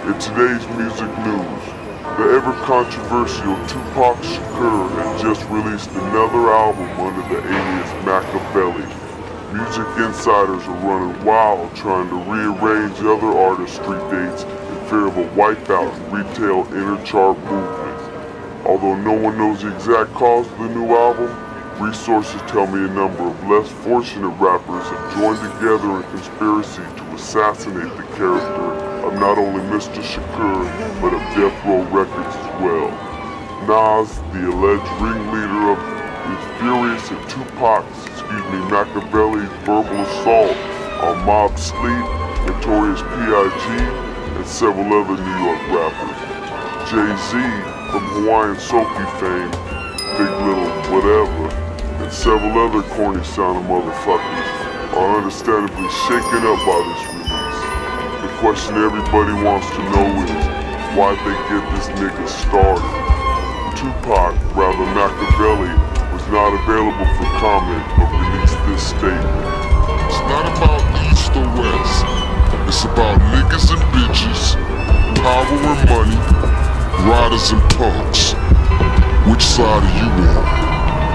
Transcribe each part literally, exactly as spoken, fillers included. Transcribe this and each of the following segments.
In today's music news, the ever-controversial Tupac Shakur has just released another album under the alias Makaveli. Music insiders are running wild trying to rearrange other artists' street dates in fear of a wipeout in retail inner-chart movement. Although no one knows the exact cause of the new album, resources tell me a number of less fortunate rappers have joined together in conspiracy to assassinate the character of not only Mister Shakur, but of Death Row Records as well. Nas, the alleged ringleader of is furious at Tupac's, excuse me, Makaveli's verbal assault on Mobb Sleep, Notorious P I G, and several other New York rappers. Jay-Z, from Hawaiian Sophie fame, Big Little Whatever, and several other corny sounding motherfuckers are understandably shaken up by this release. The question everybody wants to know is, why'd they get this nigga started? Tupac, rather Makaveli, was not available for comment but released this statement. It's not about East or West, it's about niggas and bitches, power and money, riders and punks. Which side are you on?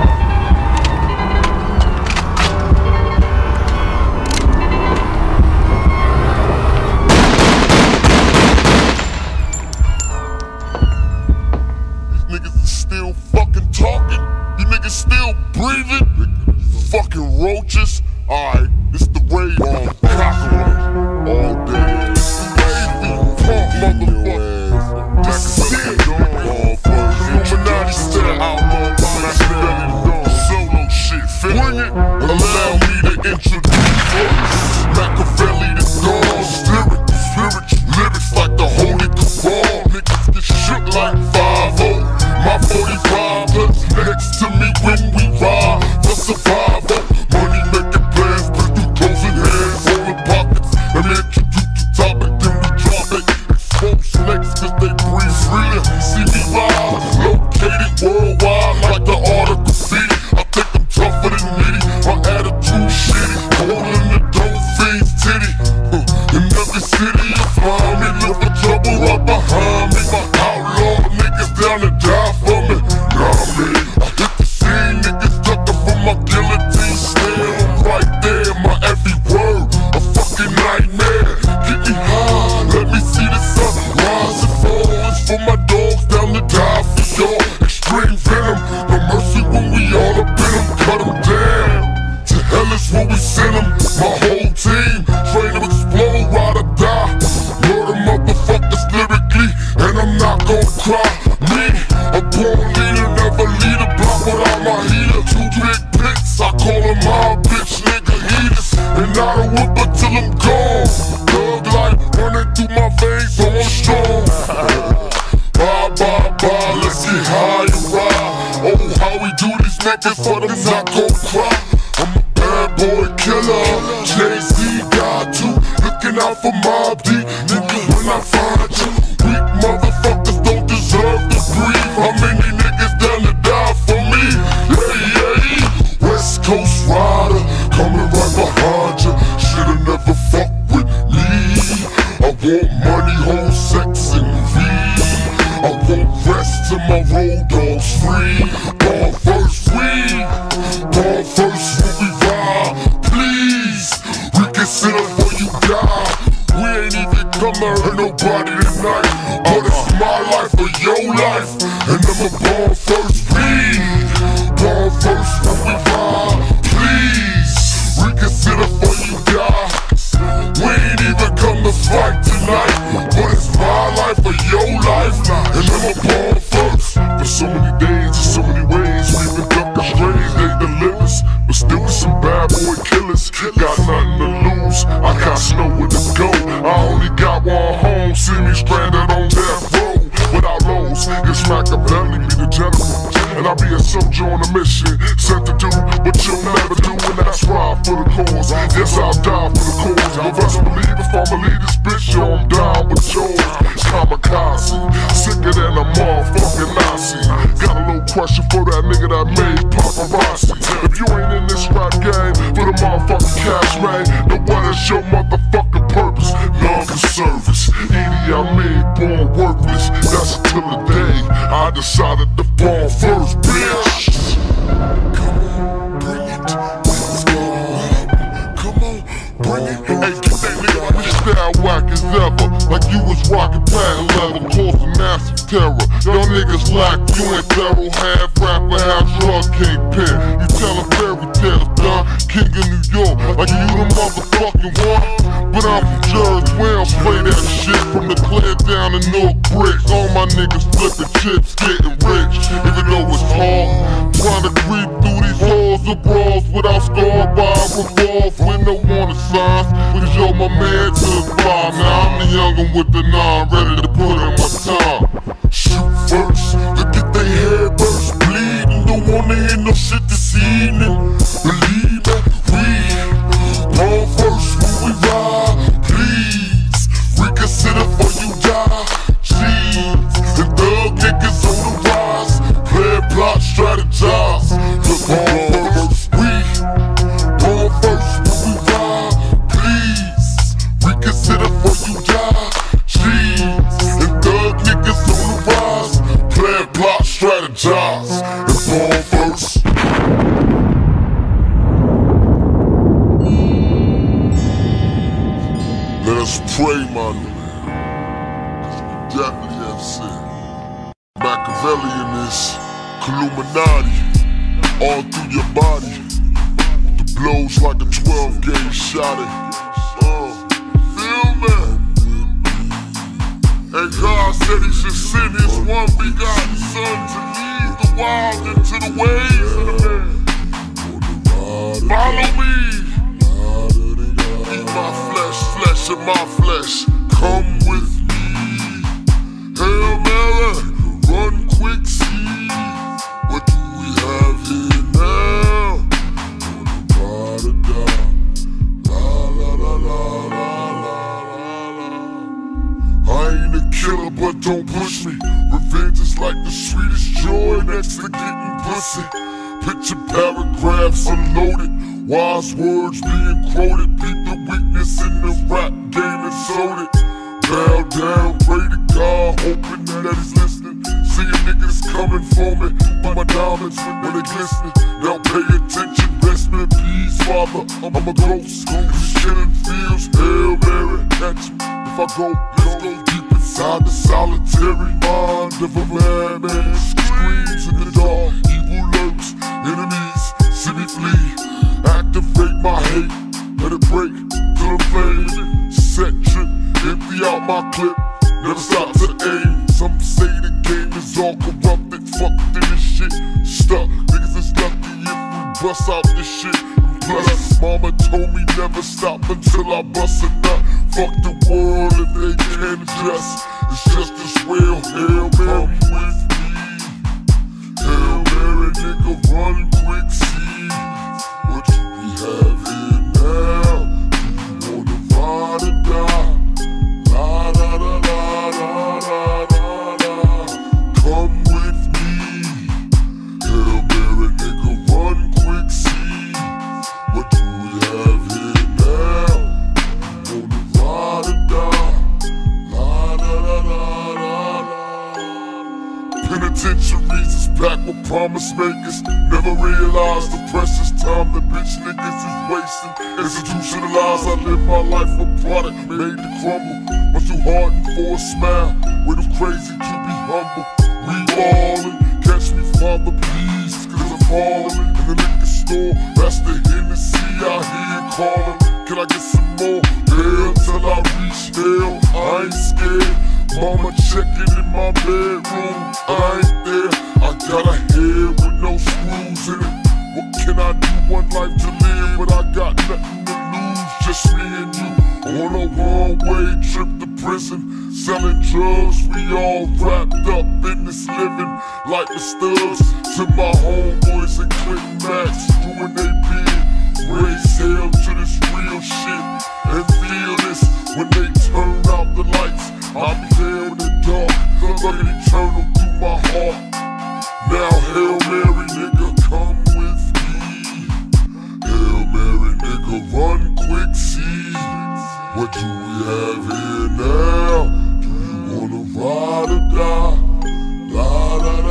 Still fucking talking? You niggas still breathing? Fucking roaches? Alright, it's the raid on copyright all day. Baby, punk motherfucker. This is it. Illuminati style outlaw, solo shit. Bring it. Allow me to introduce Makaveli the Dawn. Spirit, spiritual lyrics like the holy cabal. Niggas get shook like five oh. My forty-five clips next to me when we ride for survival. Money making plans, put through closing hands, rolling pockets. And introduce the topic, then we drop it. Expose snakes cause they breathe freely. See me ride, located worldwide like the article city. I think I'm tougher than nitty, my attitude shitty. Holding the dope fiend's titty. In every city you find me, look for trouble right behind me. My outlaw niggas down to die for me. Nah, man, I hit the scene, niggas ducking from my guillotine stare. I'm right there, my every word a fucking nightmare. Get me high, let me see the sun rise and fall. It's for my dogs down to die for y'all. Extreme venom, no mercy when we all up in them. Cut them down, to hell is where we send them. My whole team, train to explode, ride or die. Murder motherfuckers lyrically, and I'm not gon' cry. Me, a born leader, never lead a block without my heater. Two big pits, I call them my bitch nigga heaters. And I don't whip until I'm gone. Thug life running through my veins, so I'm strong. Bye, bye, bye, let's get high and ride. Oh, how we do these niggas for them not gon' cry. I'm a bad boy killer, Jay-Z got you, looking out for Mobb Deep. Nigga, when I find you, weak motherfuckers don't deserve to breathe. How many niggas down to die for me? Yeah, yeah, West Coast rider, coming right behind you. Should've never fucked with me. I want money, whole sex and weed. I want rest till my road dogs free. Born first weed, born first when we ride. Please, reconsider before you die. We ain't even come to hurt nobody tonight. But it's my life or your life, and I'm a born first weed. Born first when we ride. Please, reconsider before you die. We ain't even come to fight tonight. But it's my life or your life, and I'm a born first. For so many days and so many ways, we've been ducking strays, they delivers. But still with some bad boy killers. Got nothing to lose, I got nowhere to go. I only got one home, see me stranded on death row. Without lows, it's Makaveli, be the general. And I'll be a soldier on a mission, sent to do what you'll never do. And that's ride for the cause, yes I'll die for the cause. But best believe if I'ma lead this bitch, yo I'm down with yours. Kamikaze, sicker than a motherfucking Nazi. Got a little question for that nigga that made paparazzi. If you ain't in this rap game for the motherfucking cash, man, then what is your motherfucking purpose? Love and service, Edie I mean I decided to fall first, bitch. Come on, bring it. Let's go. Come on, bring it. Hey, get that nigga on this style whack as ever. Like you was rockin' patent leather, causing massive terror. Y'all niggas lack, you ain't thorough. Half rapper, half drug kingpin. You tellin' fairy tales, done. King of New York, like you the motherfucking one. But I'm from Jersey, we don't play that shit. From the Clear down to North Bricks, all my niggas flipping chips, getting rich. Even though it's hard, trying to creep through these halls of brawls without scarred by a revolve. When no wanted signs, because yo, my man to the fire. Now I'm the youngin' with the nine, ready to put in my time. Shoot first, look at they hair burst, bleeding. Don't wanna hear no shit this evening. Believe that we all first when we ride. Please reconsider before you die. Jeez, the thug niggas on the rise. Plan, plot, strategize. Look, all first, we all first when we ride. Please reconsider before you die. Jeez, the thug niggas on the rise. Plan, plot, strategize. And fall first. Let us pray, my nigga, cause we definitely have sin. Machiavellianism, Illuminati, all through your body. The blows like a twelve gauge shot it. Uh, feel me? And God said he should send his one begotten son to lead the wild into the ways of the man. Follow me. Eat my flesh, flesh of my flesh. Come with me. Hail Mary, run quick, see. What do we have here now? On the da. La la la la la la la. I ain't a killer, but don't push me. Revenge is like the sweetest joy next to getting pussy. Picture paragraphs unloaded. Wise words being quoted, beat the weakness in the rap game and sold it. Bow down, pray to God, hoping that he's listening. Seeing niggas coming for me, but my diamonds when they glistening. Now pay attention, rest in peace, Father. I'm a ghost, these killing fields, Hail Mary, catch me. If I go, let's go deep inside the solitary mind of a madman. Screams in the dark, evil lurks, enemies, see me flee. Activate my hate, let it break till I'm flaming. Set trip, empty out my clip, never stop to aim. Some say the game is all corrupted, fucked in this shit. Stuck, niggas is lucky if we bust out this shit. And plus, mama told me never stop until I bust a nut. Fuck the world if they can't adjust. It's just as well, Hail Mary, come with me. Hail Mary, nigga, run quick, see. What do we have here now? Do you wanna ride or die? La la la la la la la la. Come with me. Hail Mary, nigga, run quick, see. What do we have here now? Do you wanna ride or die? La la la la la la. Penitentiaries is packed with promise makers. Never realized the precious time the bitch niggas is wasting. Institutionalized, I live my life a product made to crumble. Much too hardened for a smile, way too crazy to be humble. We ballin', catch me, Father, please, cause I'm fallin'. In the liquor store, that's the Hennessy I hear callin'. Can I get some more? Hell till I reach hell, I ain't scared. Mama checking in my bedroom, I ain't there. I got a head with no screws in it. What can I do? One life to live, but I got nothing to lose. Just me and you on a one-way trip to prison. Selling drugs, we all wrapped up in this living. Like the studs to my homeboys and Clinton Max, doing they bid. Raise hell to this real shit and feel this when they turn out the lights. I'll be there in the dark, looking eternal through my heart. Now Hail Mary, nigga, come with me. Hail Mary, nigga, run quick, see. What do we have here now? Do you wanna ride or die? La da da.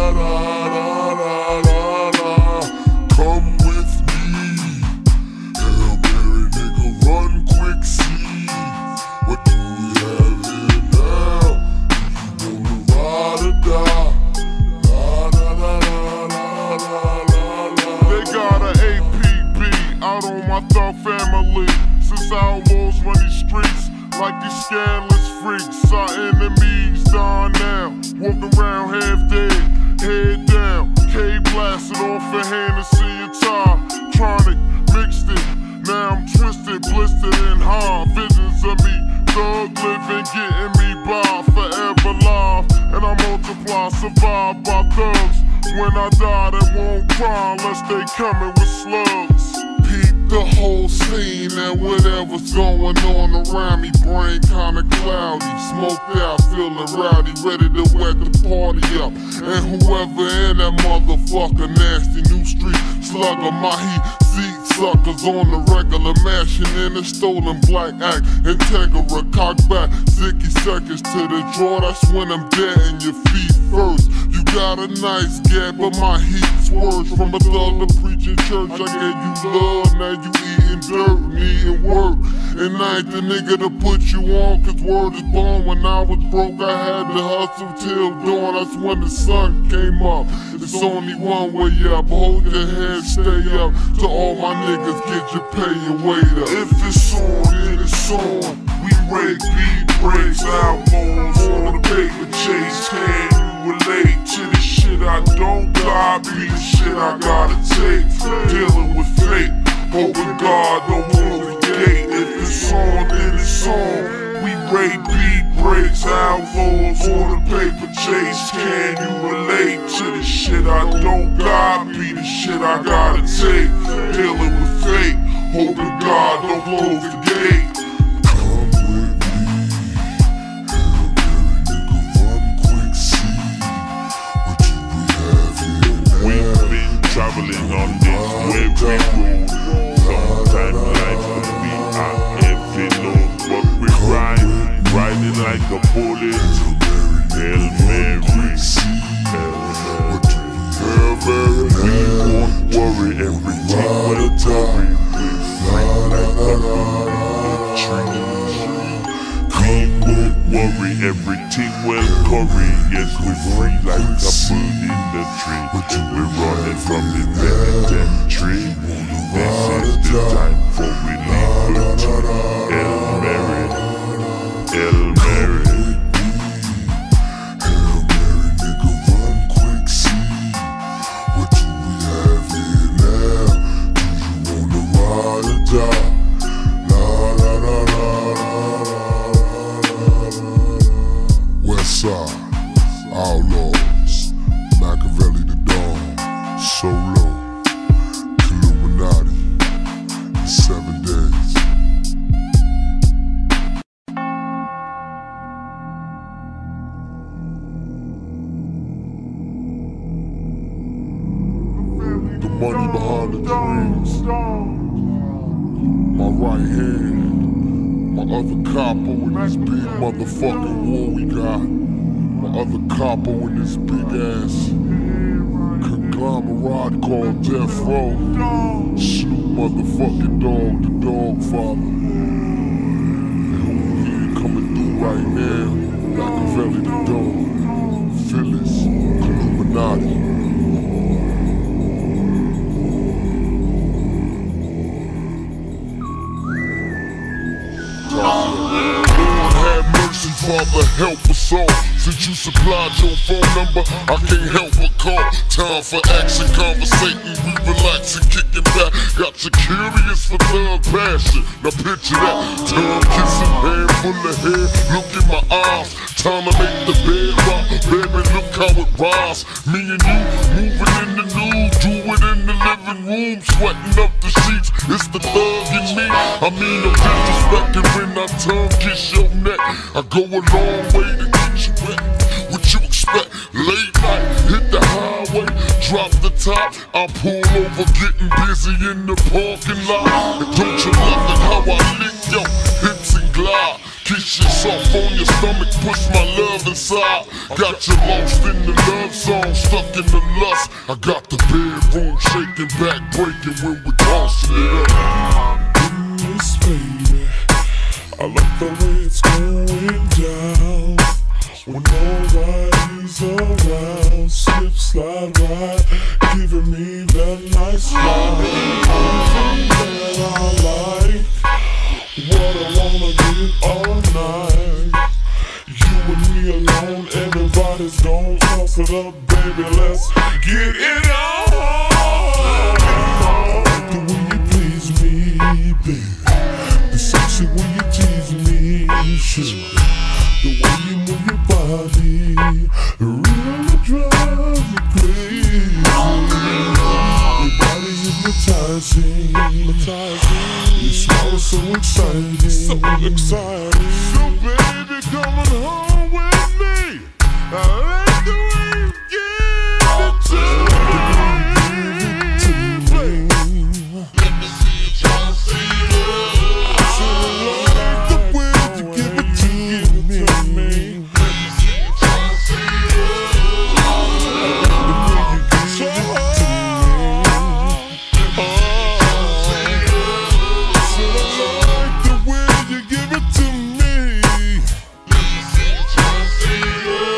like these scandalous freaks. Our enemies gone now, walking around half dead, head down. K blasted off a Hennessy and Tar, Tronic mixed it. Now I'm twisted, blistered, and hard. Visions of me, thug living, getting me by, forever live. And I multiply, survived by thugs. When I die, they won't cry unless they coming with slugs. Peep the whole scene and whatever's going on around me. Brain kinda cloudy, smoked out, feeling rowdy, ready to wet the party up. And whoever in that motherfucker, nasty new street slugger, my heat seat suckers on the regular, mashing in a stolen black act. Integra, cock back, zicky seconds to the draw. That's when I'm dead in your feet first. You got a nice gap, but my heat's worse. From a thug to preaching church, I gave you love, now you eating dirt, needing work. And I ain't the nigga to put you on, cause word is born. When I was broke, I had to hustle till dawn. That's when the sun came up. It's only one way up, hold your head, stay up. To all my niggas, get your pay and wait up. If it's on, then it's on. We break beat breaks, outlaws on the paper chase. Can you relate to the shit I don't got? Be the shit I gotta take. Dealing with fate, hoping God don't close the gate. If it's on, then it's on. We rate beat breaks, outlaws on the paper chase. Can you relate to the shit I don't got? Be the shit I gotta take. Dealing with fate, hoping God don't close the gate. Traveling on this weary road. Sometimes life can be a heavy load, but we ride, riding like a bullet. Hail Mary, Hail Mary. We won't worry, everything will worry. We fly like a bird in the tree. We won't worry, everything will curry. Yes, we free like a bird in the tree. We're running from the penitentiary. This is the time for we liberty. Hail Mary, Hail Mary. Hail Mary, nigga, run quick, see. What do we have here now? Do you wanna ride or die? La la la la la la la. Westside, outlaws, Machiavelli the Dawn, Solo, Illuminati, the seven days. The money behind the dreams. My right hand, my other capo in this big motherfucking war we got. My other capo in this big ass conglomerate called Death Row. Snoop motherfucking Dogg, the Dog Father. And who here coming through right now? Machiavelli the Dawn, Phyllis, Illuminati. Father, help us all. Since you supplied your phone number, I can't help but call. Time for action, conversating, we relaxing, kicking back. Got you curious for thug passion. Now picture that, tongue kissing, hand full of hair. Look in my eyes, time to make the bed rock. Baby, look how it rise. Me and you moving in the nude, do it in the living room, sweating up the sheets. It's the thug in me. I mean, no disrespecting when I tongue kiss your neck. I go a long way to get you wet. What you expect? Late night, hit the highway, drop the top. I pull over, getting busy in the parking lot. And don't you love it how I lick your hips and glide? Kiss yourself on your stomach, push my love inside. Got you lost in the love song, stuck in the lust. I got the bedroom shaking, back breaking when we tossing it up. Yes, baby, I like the way it's going down. When nobody's around, slip, slide, ride, giving me that nice ride. Everything that I like, what I wanna get all night. just don't toss it up, baby, let's get it on. I like the way you please me, baby, the sexy way you tease me, sure. The way you move your body really drives me crazy. Your body hypnotizing, your smile is so exciting, so exciting. So baby, come on home with me. I like the way you give it to me. Let me see you try to see it. I like the way you give it to me. Let me see you try to see it. I like the way you give it to me. I said I like the way you give it to me. Let me see you try to see it.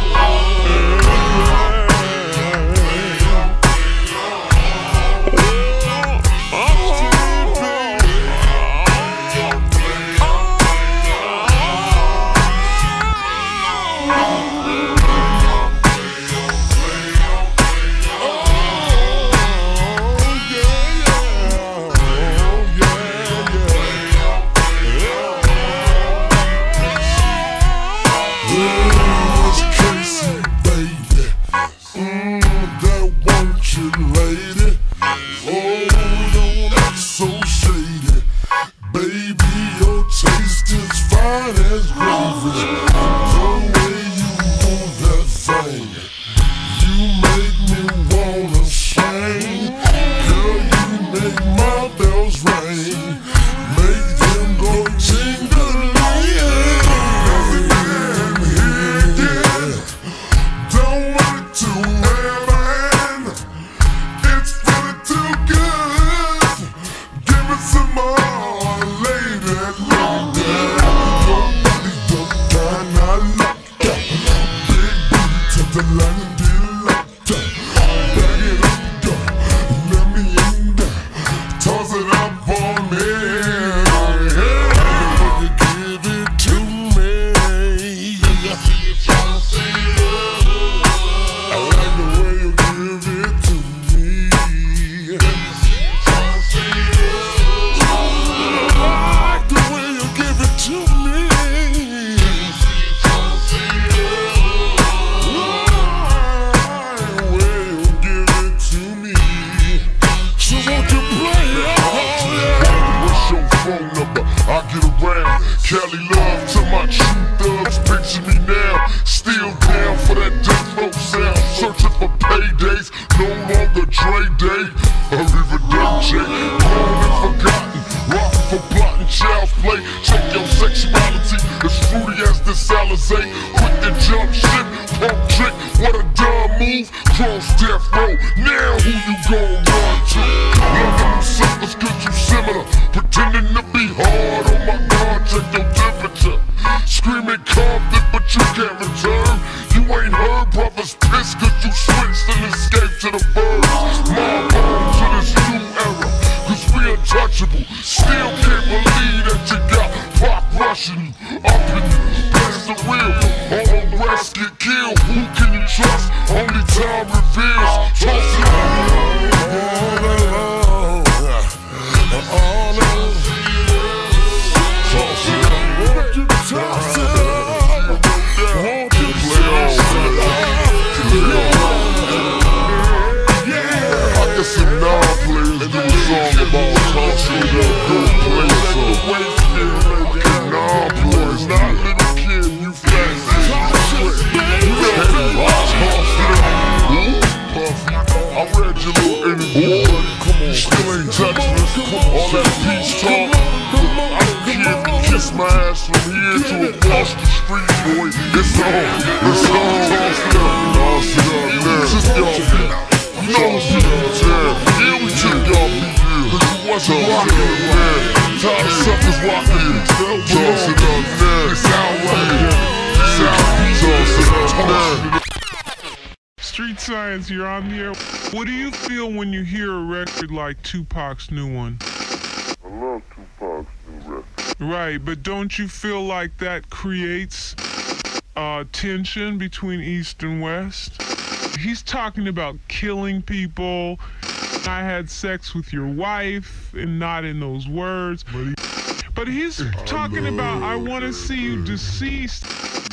Cali love to my true thugs, picture me now. Still down for that death row sound. Searching for paydays, no longer Dre Day. Arrivederci, grown and forgotten. Rockin' for plotting, child's play. Check your sexuality, as fruity as this Alizé. Quick to jump ship, pump trick, what a dumb move. Cross death row, now who you gon' run to? Loving them suckers cause you similar. Pretending to be hard, oh my God, check your temperature. Screaming confident, but you can't return. You ain't heard brothers piss cause you switched and escaped to the birds. My home to this new era, cause we untouchable. Still can't believe that you got Pac rushing you, up in you. That's the real, all the rest get killed. Who can you trust? Only time reveals. Toss it all alone, all alone. Toss it up, won't you toss it up? Won't you toss it up? Yeah, I guess some non-players do a song about tossing it up, go play some. Fucking non-players, not little kid, you fat bitch. You heavy, toss it up. Ooh, Puffy, I read your little interview, buddy. Come on, still ain't touching us. All that peace talk. I don't care if you kiss my ass from here to across the street, boy. It's on, it's on. Toss it up, toss it up, man. Just y'all be, you know what's in the jam. Yeah, we took y'all be real, cause you wasn't rockin' it, man. Tired of suckers rockin' it. Toss it up, man. It's out right here. It's out, toss it up, man. Street Science, you're on the air. What do you feel when you hear a record like Tupac's new one? I love Tupac's new record. Right, but don't you feel like that creates uh, tension between East and West. He's talking about killing people. I had sex with your wife, and not in those words. But, he, but he's talking about, I want to see you deceased.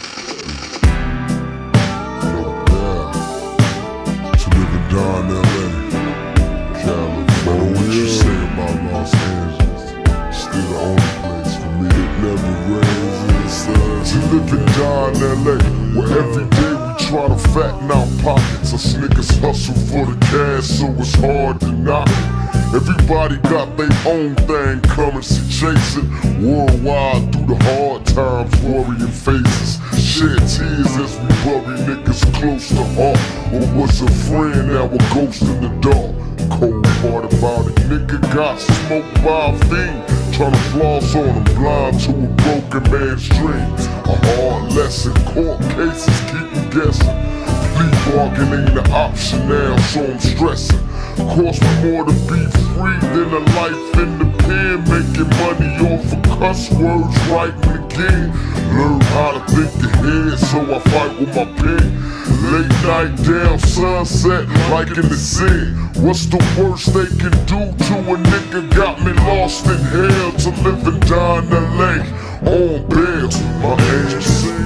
To live and die in L A, California. What you say about Los Angeles? Still the only place for me that never rains in the sun. To live and die in L A, where every day we try to fatten our pockets. Us niggas hustle for the cash, so it's hard to knock it. Everybody got their own thing, currency chasing worldwide through the hard times, worrying faces. Shed tears as we bury niggas close to heart, or was a friend that was ghost in the dark. Cold part about it, nigga got smoked by a fiend, tryna floss on him, blind to a broken man's dream. A hard lesson, court cases keep me guessing. Plea bargain ain't an option now, so I'm stressing. Cost me more to be free than a life in the pen. Making money off of cuss words, writing again. Learn how to think ahead, so I fight with my pen. Late night down, sunset, like in the sea. What's the worst they can do to a nigga? Got me lost in hell to live and die in L A on bail. My angel sing.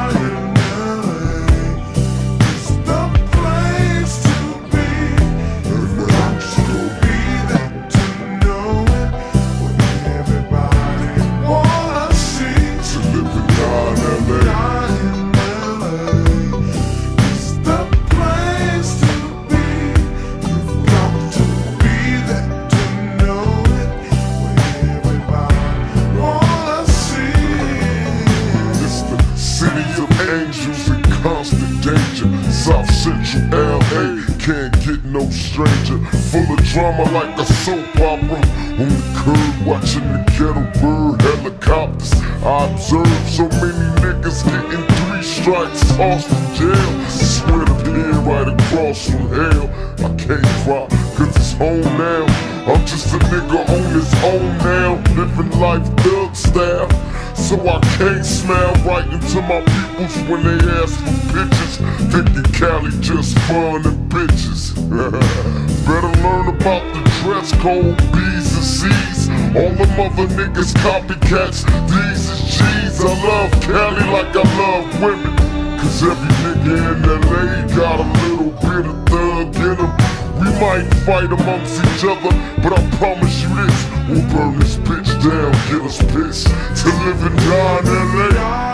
South Central L A, can't get no stranger. Full of drama like a soap opera. On the curb watching the ghetto bird helicopters. I observe so many niggas getting three strikes, tossed in jail. Swear to pin right across from hell. I can't cry cause it's home now. I'm just a nigga on his own now, living life thug style. So I can't smile right into my peoples when they ask for pictures, thinking Cali just fun and bitches. Better learn about the dress code, B's and C's. All them other niggas copycats, D's and G's. I love Cali like I love women, cause every nigga in L A got a little bit of thug in him. We might fight amongst each other, but I promise you this, we'll burn this bitch down, get us pissed. To live and die in L A.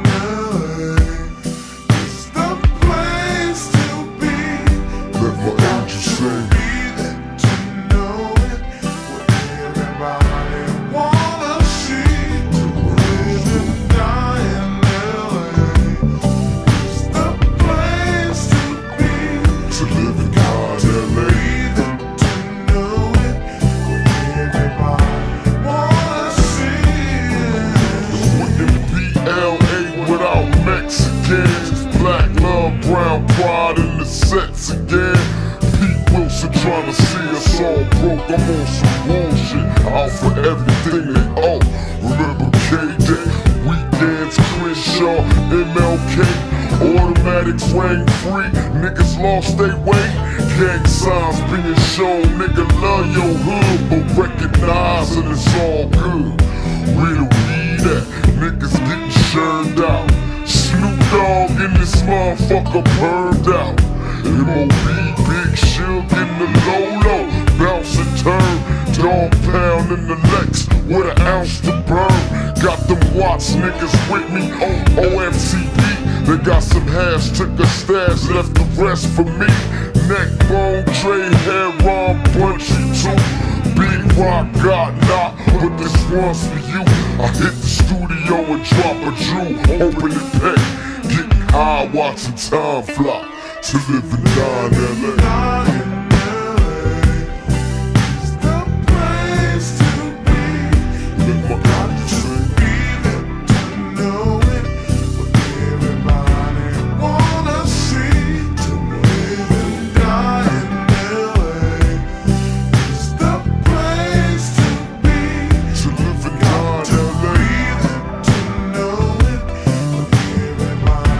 It's the place to be. Let my angel sing. Black love, brown pride in the sets again. Pete Wilson trying to see us all broke. I'm on some bullshit, out for everything they owe. Remember K-Day, weekends, Crenshaw, M L K. Automatics rang free, niggas lost their way. Gang signs being shown, nigga love your hood, but recognizing it's all good. Where do we at? Niggas getting churned out. Snoop Dogg in this motherfucker burned out. M O B, Big Shug in the low-low, bounce and turn, dog pound in the Lex with an ounce to burn. Got them Watts niggas with me on O F C B. They got some hash, took a stash, left the rest for me. Neck bone, tray, hair, Ron, Bunchy too. Big Rock got knocked, but this one's for you. I hit the studio and drop a jewel, open it pack, getting high, watching time fly. To live and die in L A. Everybody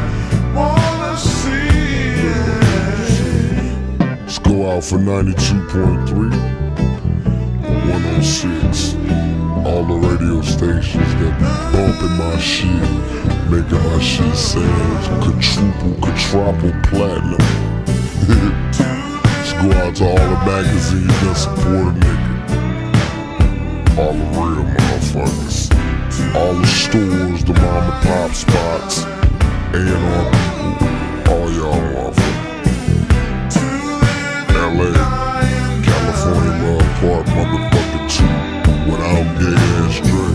for ninety-two point three, one oh six. All the radio stations that be bumping my shit, making my shit sound quadruple, quadruple platinum. Let's go out to all the magazines that support a nigga. All the real motherfuckers. All the stores, the mom and pop spots, A and R people, all y'all motherfuckers. L A, California Love Park, motherfucking two, without gay ass Dre.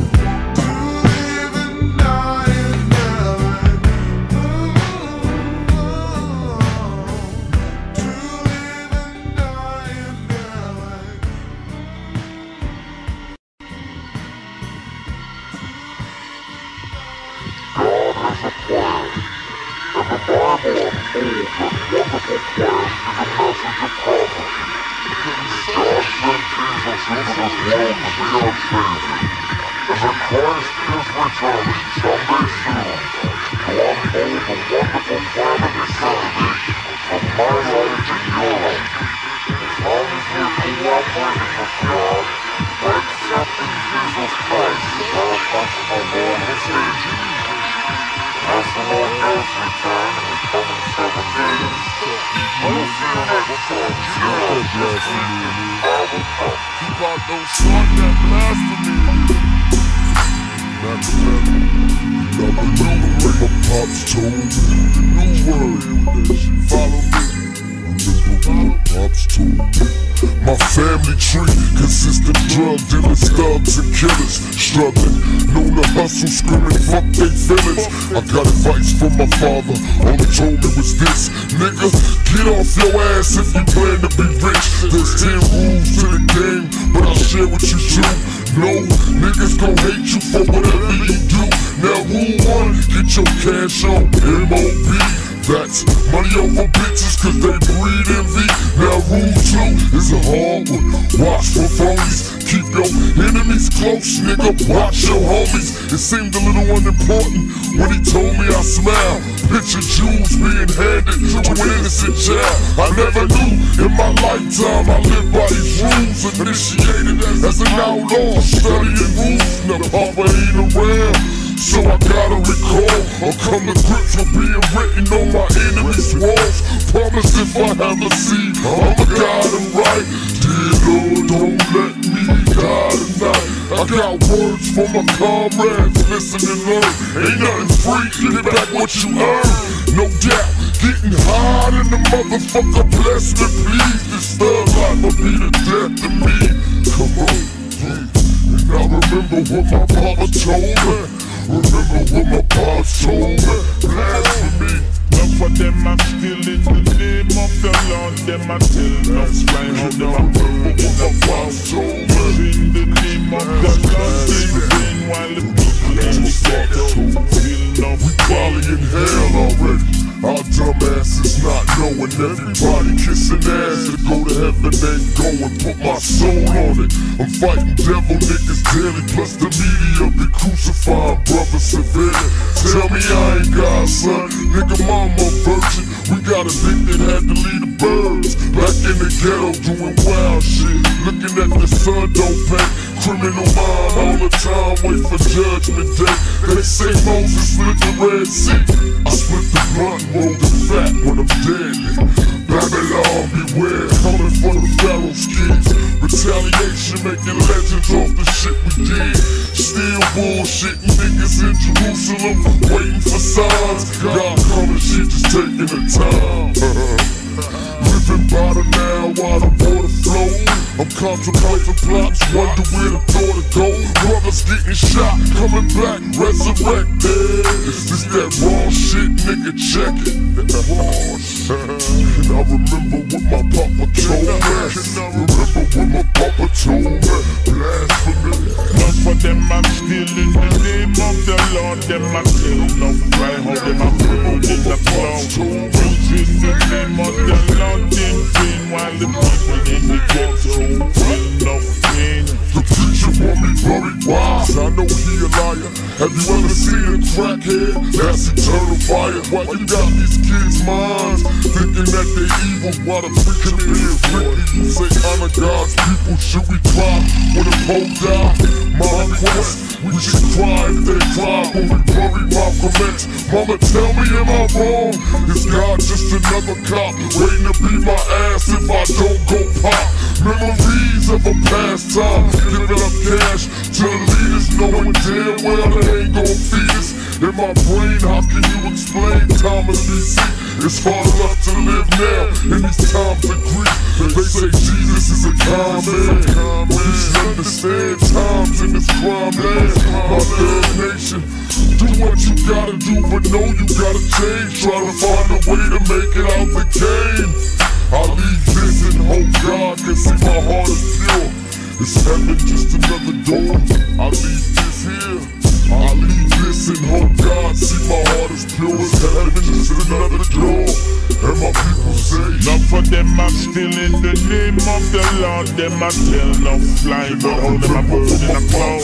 Tupac don't start that blasphemy. Never knew what my pops told me. The new word, follow me. Remember what my pops told me. My family tree consists of drug dealers, thugs, and killers. Struggling, known to hustle, screaming, fuck they feelings. I got advice from my father, all he told me was this: nigga, get off your ass if you plan to be rich. There's ten rules to the game, but I'll share with you two. No, niggas gon' hate you for whatever you do. Now rule one, get your cash on M O B. That's money over bitches cause they breed envy. Now rule two is a hard one. Watch for phonies. Keep your enemies close, nigga. Watch your homies. It seemed a little unimportant when he told me I smile. Picture Jews being handed to an innocent child. I never knew in my lifetime I lived by these rules. Initiated as an outlaw, studying rules. Now Papa ain't around, so I gotta recall or come to grips with being written on my enemies' walls. Promise if I have a seed, I'ma guide them right. Dear Lord, don't let me die tonight. I got words for my comrades, listen and learn. Ain't nothing free, get back what you earn. No doubt, getting high in the motherfucker, bless me please. This thug life will be the death to me. Come on, yeah. And I remember what my papa told me. Remember what my pops told me. Blasphemy. But for them I'm still in the name of the Lord. Them I tell no swine how them I remember what my pops told me. In the name of the Lord, they sing while the people in the ghetto feel no pain. We in hell already. Our dumb asses not knowing. Everybody kissing ass to go to heaven ain't going. Put my soul on it. I'm fighting devil niggas daily. Plus the media be crucifying brother severely. Tell me I ain't God's son. Nigga mama virgin. We got addicted, had to leave the birds. Back in the ghetto doing wild shit. Looking at the sun don't pay. Criminal mind all the time, wait for judgment day. They say Moses split the Red Sea. I split the blunt, roll the fat when I'm dead. Babylon beware, coming for the Pharaoh schemes. Retaliation making legends off the shit we did. Still bullshitting niggas in Jerusalem, waiting for signs. God coming, shit just taking the time. Living by the now while the water flows. I'm contemplating plots, wonder where the thought to go. Brothers getting shot, coming back, resurrected. Is this that raw shit, nigga? Check it. Raw shit. And I remember what my papa told me. Remember what my papa told me. Blasphemy. But for them I'm still in the name of the Lord. Them I tell no swine how them I remember in the clouds. In the name of the Lord, in pain while the people in the ghetto feel no pain. The preacher want me buried wise. I know he a liar. Have you ever seen a crackhead? That's eternal fire. Why you got these kids' minds thinking that they evil while the freaking being wicked? You say honor God's people, should we cry when the Pope die? My request, we should cry if they cry when we bury Malcolm X. Mama, tell me, am I wrong? Is God just another cop waiting to beat my ass if I don't go pop? Memories of a past time, giving up cash to the leaders, knowing damn well they ain't gon' feed us. In my brain, how can you explain time as B C? It's hard enough to live now in these times of grief. They say Jesus is a kind man, but you should understand times in this crime land. My third nation, do what you gotta do, but know you gotta change. Try to find a way to make it out the game. I leave this and hope God can see my heart is pure. Is heaven just another door? I leave this here. I leave this and hope God see my heart is pure. Is heaven just another door? And my people say, none for them are still in the name of the Lord. Them I tell no fly, but hold them a bird in a cloud.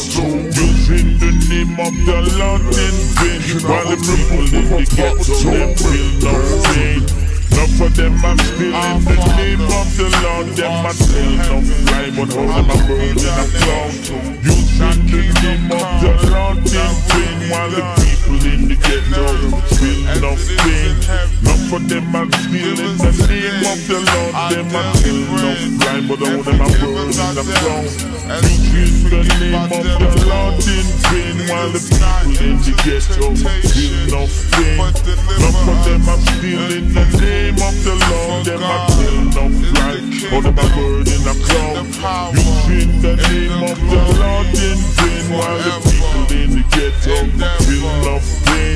Using the name of the Lord in vain, while the people in the ghetto them feel no pain. None for them are still in the name of the Lord. Them I tell no fly, but hold them a bird in a cloud. Using the name of the Lord in vain, while the people in the ghetto feel no pain. None for them are still in the name of the Lord. Them I tell no fly, but hold them a bird in a cloud. Using the name of the Lord in vain, while the people in the ghetto feel no pain. None for them are still in the name of the Lord. Them I tell no fly, hold them a bird in a cloud. Using the name of the Lord in vain, while the people in the ghetto feel no pain.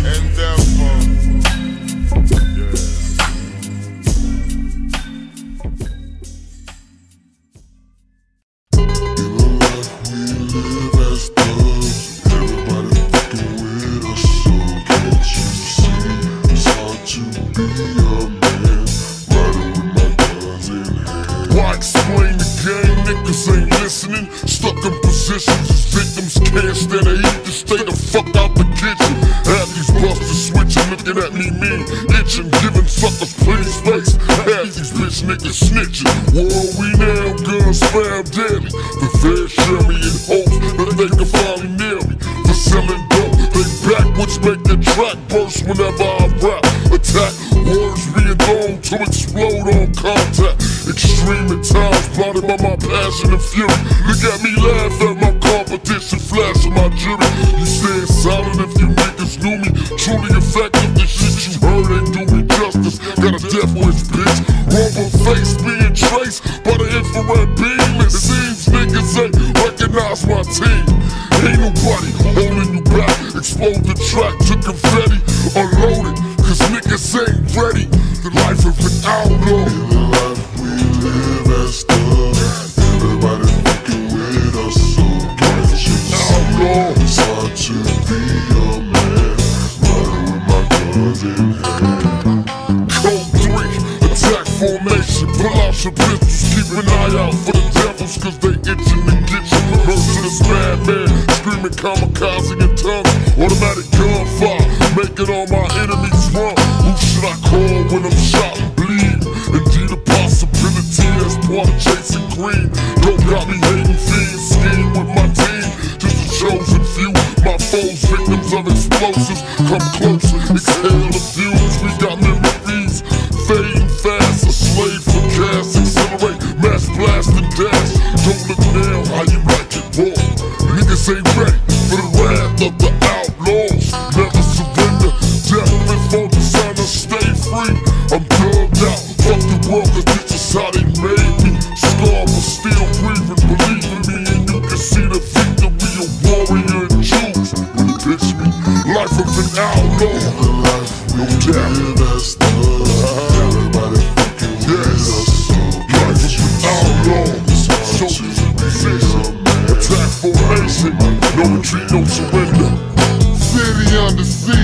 Stuck in positions as victims can't stand to eat to stay the fuck out the kitchen. Half these busters switching, looking at me mean, itching, giving suckers plenty space. Half these bitch niggas snitching. World we now, guns spam daily. The feds share me in hopes that they can finally nail me. For selling dope, they backwards make the track burst whenever I rap. Attack, words being thrown to explode on contact. Extreme at times, blinded by my passion and fury. Look at me laugh at my competition, flashing my jury. You staying silent if you niggas knew me. Truly effective, the shit you heard ain't do me justice. Got a death wish, bitch. Rubber face being traced by the infrared beam. It seems niggas ain't recognize my team. Ain't nobody holding you back. Explode the track to confetti, unload it, cause niggas ain't ready. The life of an outlaw. Live as thugs, everybody fucking with us, so can't you see? It's hard to be a man, riding with my guns in hand. Code three, attack formation, pull out your pistols, keep an eye out for the devils, cause they itching to get you. Merciless madman, screaming kamikaze in tongues, automatic gunfire, making all my enemies run. Who should I call when I'm shot and bleed? Indeed a possibility as part of chasing green. Don't got me hating fiends, scheme with my team, just a chosen few. My foes, victims of explosives, come closer, exhale the fumes. We got memories, fading fast, a slave for gas, accelerate, mass blast and dash. Don't look now, how you like it, boy? Niggas ain't ready for the wrath of the outlaws. Never surrender, death before dishonor, stay free. I'm dubbed out, fuck the world, cause this is how they made me. Scarred but still breathing, believe in me, and you can see the victory of warrior and Jews. When you pitch me, life of an outlaw. No doubt. Live as thugs, everybody fucking with us, so Life of an outlaw. Soldiers in position, attack formation, no retreat, no surrender. City under siege.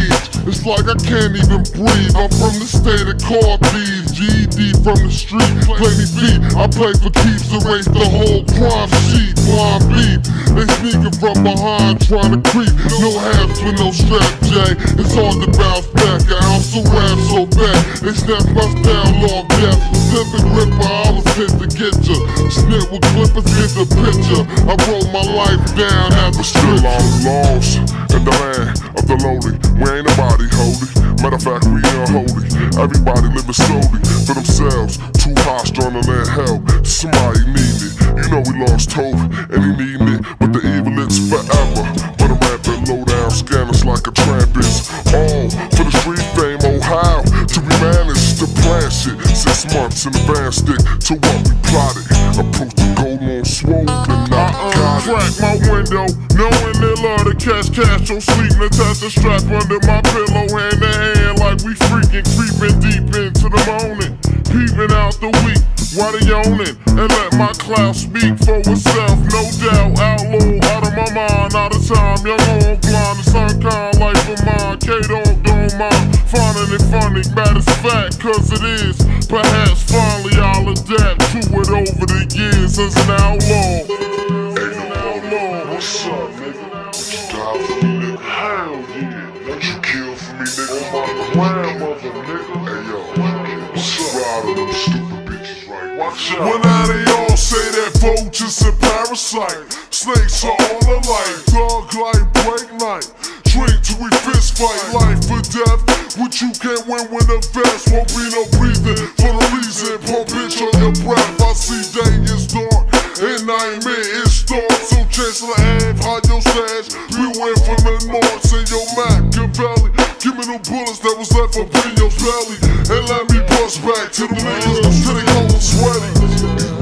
It's like I can't even breathe. I'm from the state of car thieves, G E D from the street, plenty beat. I play for keeps, erase the whole crime sheet. Blind beat, they sneaking from behind, trying to creep. No halves with no strap, Jay. It's hard to bounce back. I also rap so bad, they snap my style off. Yeah, Pacific Ripper, I was hit to get ya. Snip with clippers, get the picture. I wrote my life down at the strip. Still I'm lost in the land of the lowly. We ain't nobody holy. Matter of fact, we unholy. Everybody living solely for themselves. Too high, strong to lend help. Somebody need it. You know we lost hope, and he needin' it. But the evil is forever. But a rampant low down, scanners like a trampist. All for the street fame. Oh how to we managed to plan shit six months in advance. Stick to what we plotted. Approach the goal on swole and not got it. Crack my window, knowing they love to catch cash on sleep. Natasha strap under my pillow, hand to hand like we freaking creeping deep into the morning. Peeping out the week, while they yawning, and let my cloud speak for itself. No doubt, outlaw, out of my mind, out of time. Young on blind, the sun kind like for mine. K-Dog don't mind, finding it funny, mad as fact, cause it is. Perhaps finally I'll adapt to it over the years as an outlaw. Hey, no, what's up, nigga? What you die for me, nigga? Hell yeah. What you kill for me, nigga? I'm my gram of a nigga. Hey, yo, what's up? Ride on them stupid bitches right. Watch out. Well, now they all say that vultures and parasite. Snakes are all alike, dog like break night. Drink till we fist fight, life or death. What you can't win with a vest, won't be no breathing for no reason. Pump bitch on your breath. I see day is dark and nightmare is dark. So Chancellor Ave, hide your stash. We went from the north, say your Machiavelli. Give me them bullets that was left up in your belly, and let me bust back to the niggas till they go sweaty.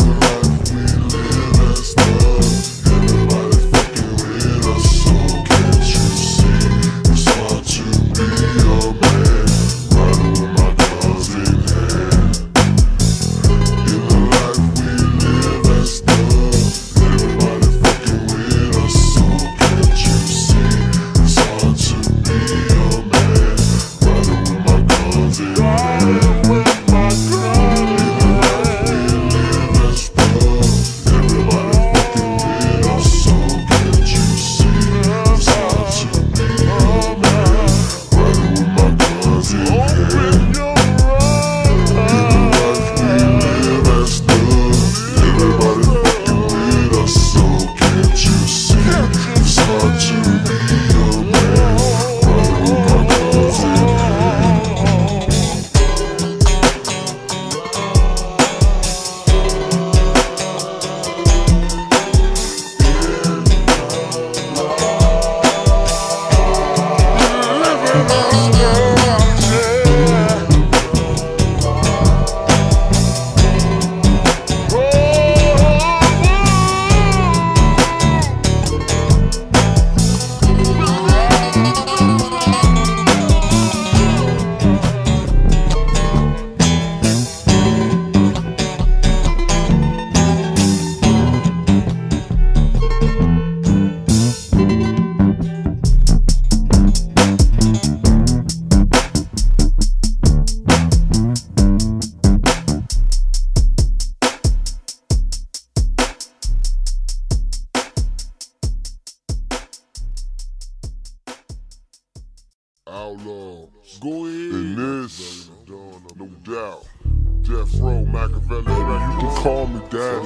Outlaw. Go ahead. And this, no doubt, Death Row, Machiavelli. You can call me daddy.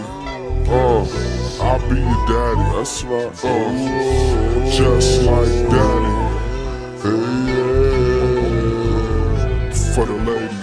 Uh, I'll be your daddy. That's right. Uh, just like daddy. Hey, yeah. For the ladies.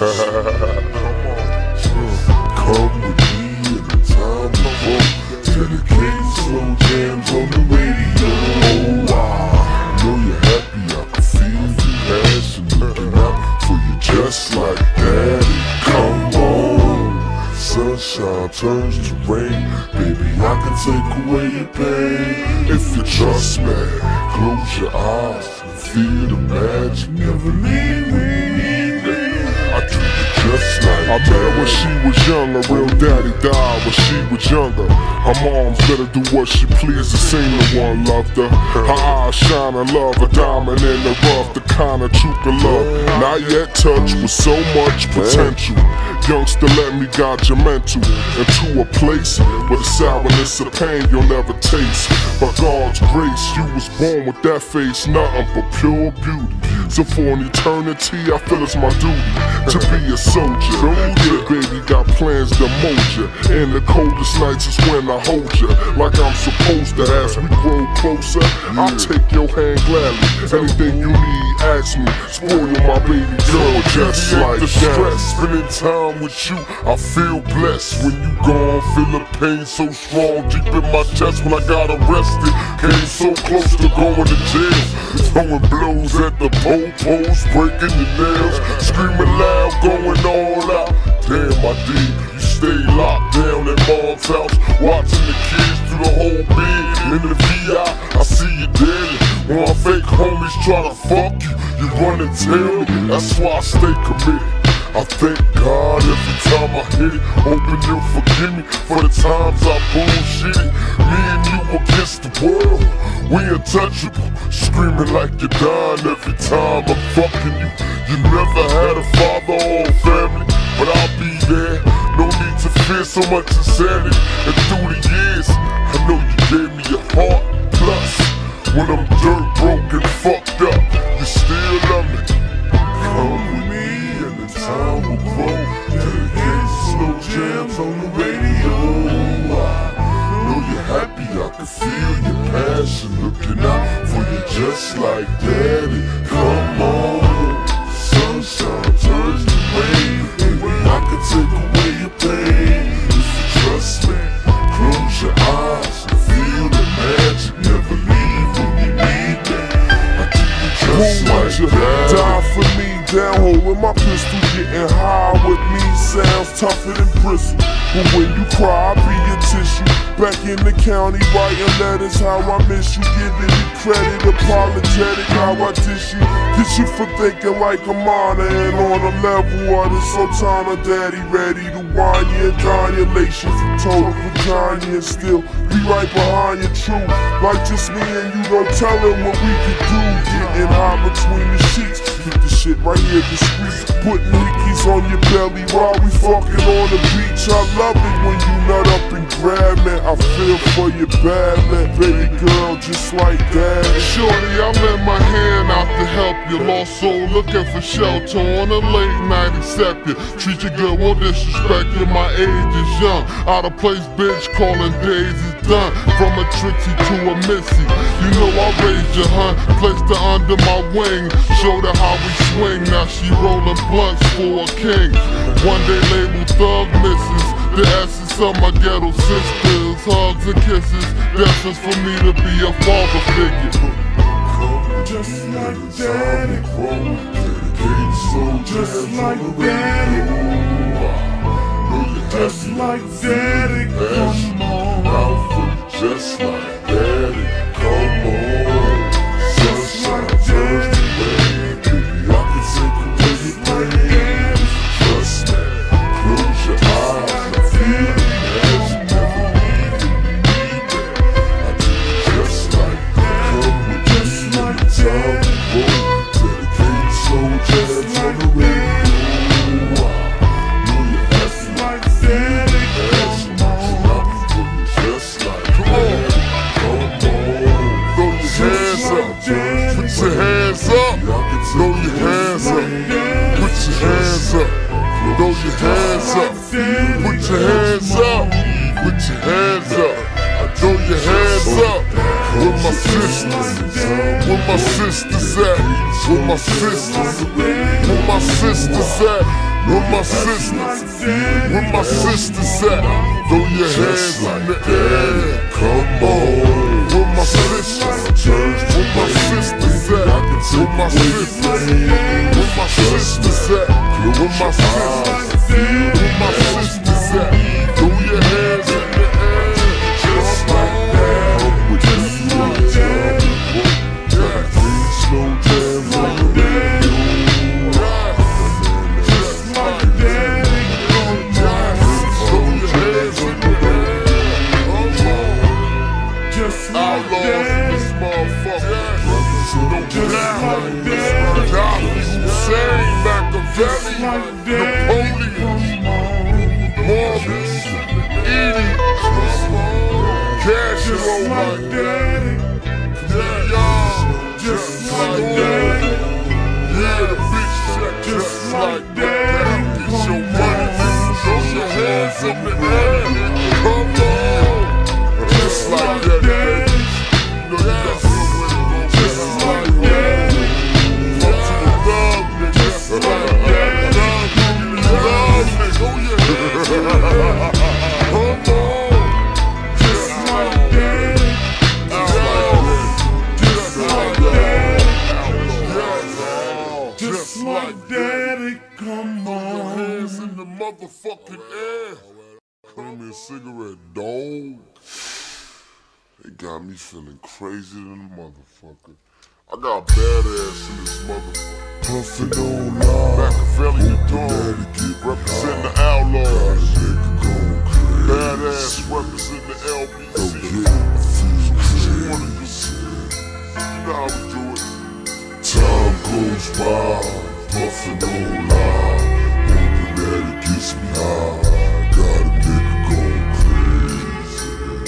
Come with me in the time to vote. Dedicated slow jams on the radio. Oh, wow. Know you're happy, I can feel you passion looking out for you just like daddy. Come on, sunshine turns to rain. Baby, I can take away your pain. If you trust me, close your eyes and feel the magic. Never leave me. I do the just like I met her when she was young, her real daddy died when she was younger. Her mom's let her do what she pleases, seen the one loved her. Her eyes shine and love, a diamond in the rough, the kind of truth and love not yet touched with so much potential. Youngster, let me guide your mental into a place where the sourness of pain you'll never taste. By God's grace, you was born with that face, nothing but pure beauty. So for an eternity, I feel it's my duty to be a soldier. Yeah, baby, got plans to mold you. And the coldest nights is when I hold you like I'm supposed to. As we grow closer, I'll take your hand gladly. Anything you need, ask me. Spoil my baby girl just like the that. stress. Spending time with you, I feel blessed. When you gone, feel the pain so strong deep in my chest. When I got arrested, came so close to going to jail. Throwing blows at the po-post, breaking the nails, screaming loud, going all out. Damn, I did. You stay locked down at mom's house, watching the kids through the whole bed. In the V I, I see you daily. When my fake homies try to fuck you, you run and tell me. That's why I stay committed. I thank God every time I hit it. Hoping you'll forgive me for the times I bullshitted. Me and you against the world, we untouchable. Screaming like you're dying every time I'm fucking you. You never had a father or a family, but I'll be there. No need to fear so much insanity. And through the years, I know you gave me your heart. Plus, when I'm dirt broke and fucked up, you still love me. Come with me and the time will grow. Dedicated slow jams on the radio. I know you're happy, I can feel your passion. Looking out for you just like daddy. Come on, sunshine turns to rain. Baby, I can take away your pain. If you trust me, close your eyes and feel the magic. Never leave when you need me. I do you just like that. Die for me, down holding my pistol, getting high with me sounds tougher than bristle. But when you cry, I be your tissue. Back in the county, writing letters, how I miss you. Giving you credit, apologetic, how I dish you. Get you for thinking like a minor, and on a level of the Sultana, daddy ready to wine you and dine your lace you from total vagina and still be right behind your truth. Like just me and you, don't tell him what we could do. Getting high between the sheets, keep the shit right here discreet. Putting hickeys on your belly while we fucking on the beach. I love it when you nut up and grab me. I feel for your bad man, baby girl, just like that. Shorty, I lend my hand out to help you. Lost soul looking for shelter on a late night, accept you. Treat you good, won't disrespect you. My age is young, out of place bitch, calling days is done. From a Trixie to a Missy, you know I raised you, hun. Placed her under my wing, showed her how we swing. Now she rolling blunts for a king. One day label thug misses the essence of my ghetto sisters. Hugs and kisses, that's just for me to be a father figure. Just like daddy, just like daddy, just like daddy, come on. Just like daddy, come on. Just like daddy, baby, I can take away your pain. Trust me, close your eyes and feel the magic. Never leave when you need that. I do it just like that. Come with just me like that. Dedicated slow jams on the radio. I know you're happy like that. Just like that. Come on, throw your hands up. Put your hands up. Throw your hands up. Put your hands up. Throw your hands up. Put your hands up. Put your hands up. Throw your hands up. Where my sisters? Where my sisters at? Where my sisters? Where my sisters at? Where my sisters? Where my sisters at? Throw your hands in the air. Come on. Where my sisters? Where my sisters at? Where my sisters? Where my sisters at? Where my sisters? Where my sisters at? Throw your hands in the air. Just like that. With just like that. Slow jams on the radio. Just like that. Just like that. Hussein, Machiavelli, Napoleon, Morris, Edie, Castro, like that. Yeah, y'all, just like that. Yeah, the bitch check just like that. Get your money, throw your hands up in the air. Come on, just like that, baby. You know you got somewhere to go, just like that. Up to the love, nigga, just like that. Love, nigga, throw your hands up. Come on, just like that. Just like that. Just like that, come on. Hands in the motherfucking air. Give me a cigarette, dog. They got me feeling crazy than a motherfucker. I got badass in this motherfucker. Puffin' on loud. Machiavelli, you dog. Represent the outlaws. Badass represent the L B C. You wanna do shit. You know how we do it. Time goes by, puffin' on loud, hoping that it gets me high. Got a nigga going crazy.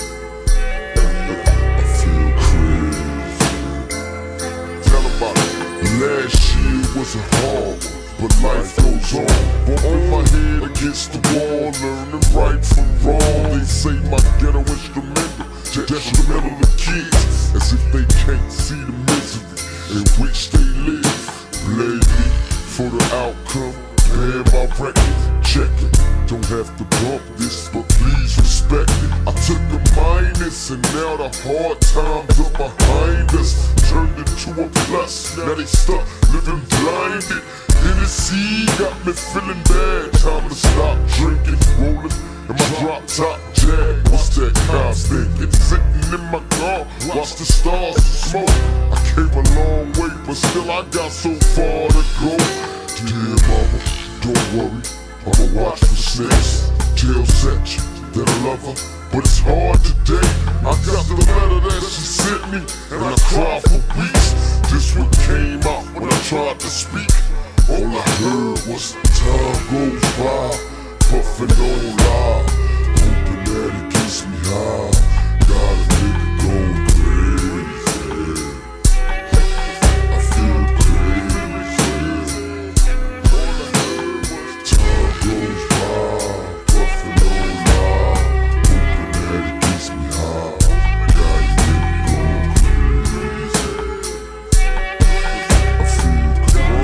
I feel crazy. Tell about it. Last year was a hard one, but life goes on. Bumping my head against the wall, learning right from wrong. They say my ghetto instrumental, detrimental to kids, as if they can't see the misery in which they live. Blame me for the outcome, pay my record, check it. Don't have to bump this, but please respect it. I took a minus and now the hard times are behind us. Turned into a plus, now they stuck living blinded. Hennessy got me feeling bad, time to stop drinking, rolling in my drop top jag. What's that constant? It's sitting in my car, watch the stars and smoke. I came a long way, but still I got so far to go. Dear mama, don't worry, I'ma watch for snakes. Tell Satch that I love her, but it's hard today. I got the letter that she sent me, and I cried for weeks. This one came out when I tried to speak. All I heard was time goes by, puffin' on loud, hoping that it gets me high. Got a nigga going crazy. I feel crazy. All I heard was time goes by, puffin' on loud, hoping that it gets me high. Got a nigga going crazy. I feel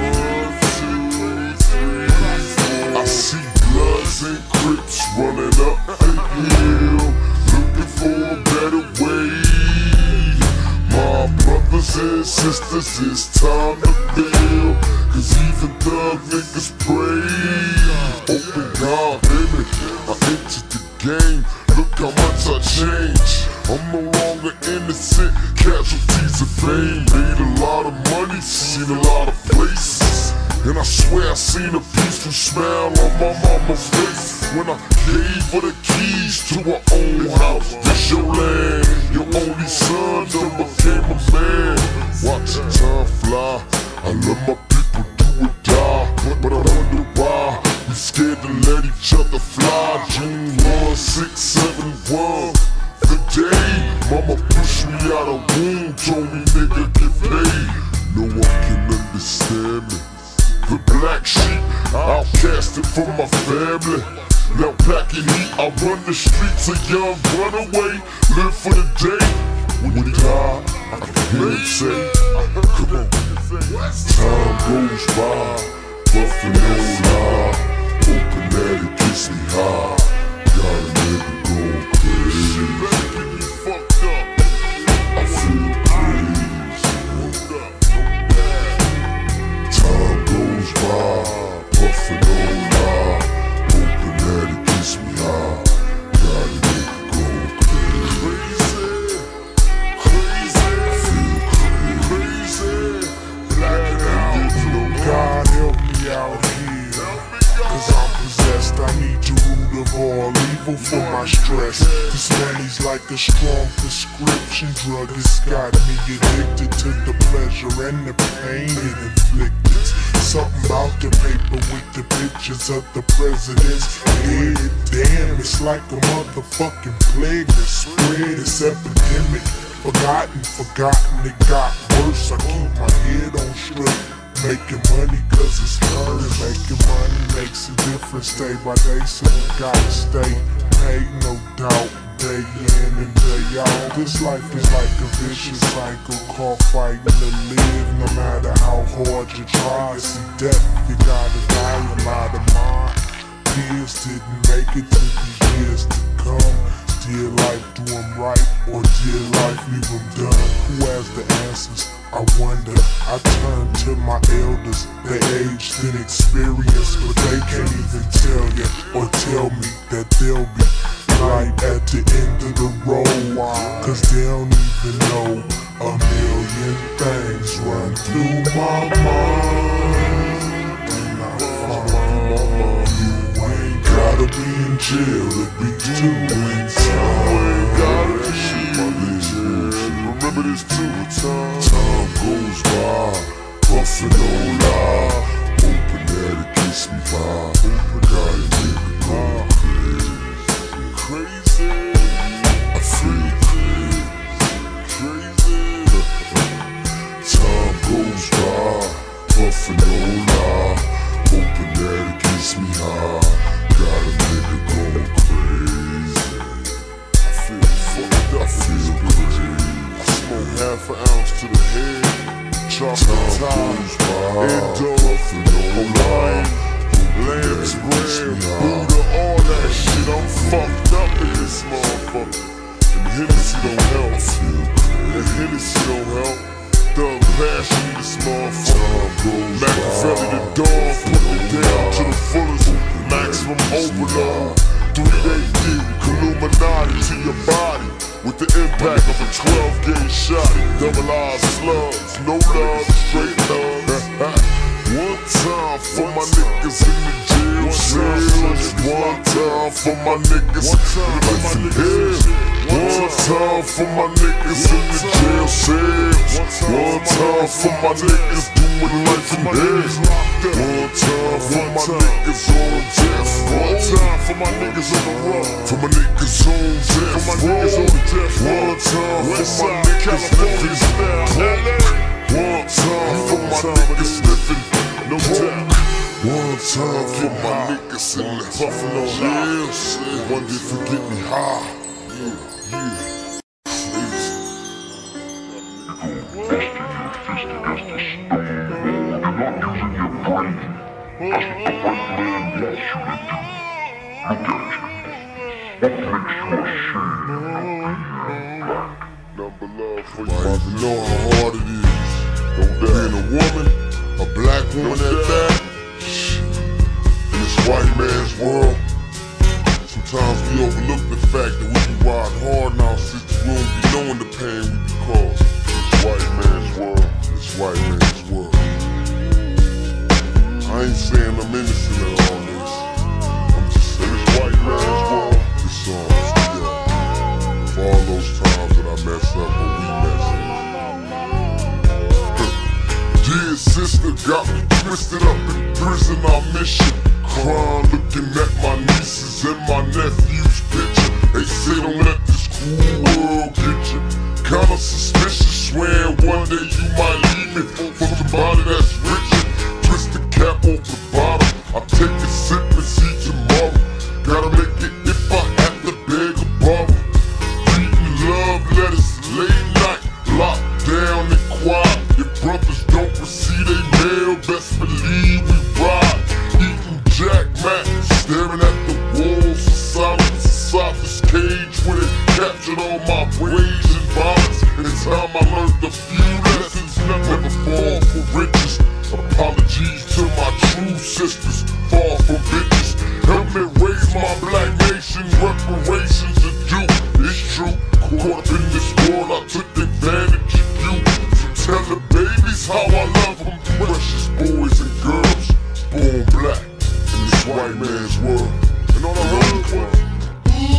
crazy. I see Bloods and Crips running up the hill, looking for a better way. My brothers and sisters, it's time to build, cause even thug niggas pray. Open God, baby, I entered the game, look how much I changed. I'm no longer innocent, casualties of fame. Made a lot of money, seen a lot of places, and I swear I seen a peaceful smile on my mama's face when I gave her the keys to her own house. This your land, your only son done became a man. Watching time fly, I love my people do or die, but I wonder why we scared to let each other fly. June one, six, seven, one, the day mama pushed me out of womb, told me nigga get paid. No one can understand me. The black sheep, outcasted from my family. Now packing heat, I run the streets, a young runaway. Live for the day, when he die, I can hear him say, come on. Time goes by, puffin' on loud, hoping that it gets me high. Got a nigga going crazy. I feel crazy. Time goes by, puffin' on loud, hoping that it gets me high. Got a nigga going crazy. Crazy. I feel crazy. Black and out. God grateful for my stress. This money's like a strong prescription drug. It's got me addicted to the pleasure and the pain it inflicted. Something about the paper with the pictures of the president's head. Damn, it's like a motherfucking plague that spread. It's epidemic. Forgotten, forgotten, it got worse. I keep my head on straight. Making money cause it's fun. Making money makes a difference day by day, so we gotta stay paid, no doubt. Day in and day out. This life is like a vicious cycle, caught fighting to live. No matter how hard you try, see death, you gotta die a lot of mine. Years didn't make it to the years to come. Dear life, do them right, or dear life, leave them done. Who has the answers? I wonder. I turn to my elders, they aged in experience, but they can't even tell you or tell me that they'll be right at the end of the road. Cause they don't even know a million things run through my mind. And I find you ain't gotta be in jail to be doing time. Gotta be in jail. Remember this too, time. Time goes by, buffing no lie, hoping that it gets me by. Got a nigga going crazy, crazy. I feel crazy, crazy. Time goes by, buffing no lie, hoping that it gets me high. Got a nigga going crazy. I feel fucked up, I feel crazy. Half an ounce to the head, chocolate tie, Endo, Hawaiian, lamb's bread, Buddha, all that shit. I'm fucked up in this motherfucker. And Hennessy don't help. And Hennessy don't help. Thug passion in this motherfucker. Machiavelli the dog, put it down to the fullest. Maximum overload. Three-day deal, Illuminati to your body. With the impact of a twelve gauge shot, double R slugs, no love, straight love. One time for my niggas in the jail cells. One time for my niggas in the hell. One time for my niggas in the jail cells. One time for my niggas doing life in hell. One time for my niggas on death. One time for my niggas on the run. For my niggas on death. For my niggas on death. One time for my niggas living broke. One time for my niggas living no doubt. One time for my niggas in the Buffalo Hills. One day forget me high. Yeah, yeah. Please. Busting your fist against a stone wall. You're not using your brain. That's what the white man wants you to do. Look at you. What makes you ashamed of being black? Number love for you. I know how hard it is. Being a woman, a black woman at that. In this white man's world, sometimes we overlook the fact that we be riding hard now since we don't be knowing the pain we be causing. This white man's world, this white man's world. I ain't saying I'm innocent in all this. I'm just saying this white man's world, this song's still up. For all those times that I mess up or we mess up. Dear sister got me twisted up in prison, I miss you. Crying looking at my nieces and my nephew's picture. They say don't let this cool world get you. Kinda suspicious, swearing one day you might leave me for somebody that's richer. Twist the cap off the bottom, I'll take a sip and see tomorrow. Gotta make it if I have to beg a borrow. Reading love letters late night, locked down and quiet. If brothers don't receive they mail, best believe we ride. Eating Jack Mac, staring at the walls of silence inside this cage where they captured all my rage and violence. And it's time I learned a few lessons, never fall for riches. Apologies to my true sisters, far from bitches. Help me raise my black nation, reparations are due. It's true, caught up in this world, I took advantage of you. So tell the babies how I love them, precious boys and girls, born black in this white man's world. And all I heard was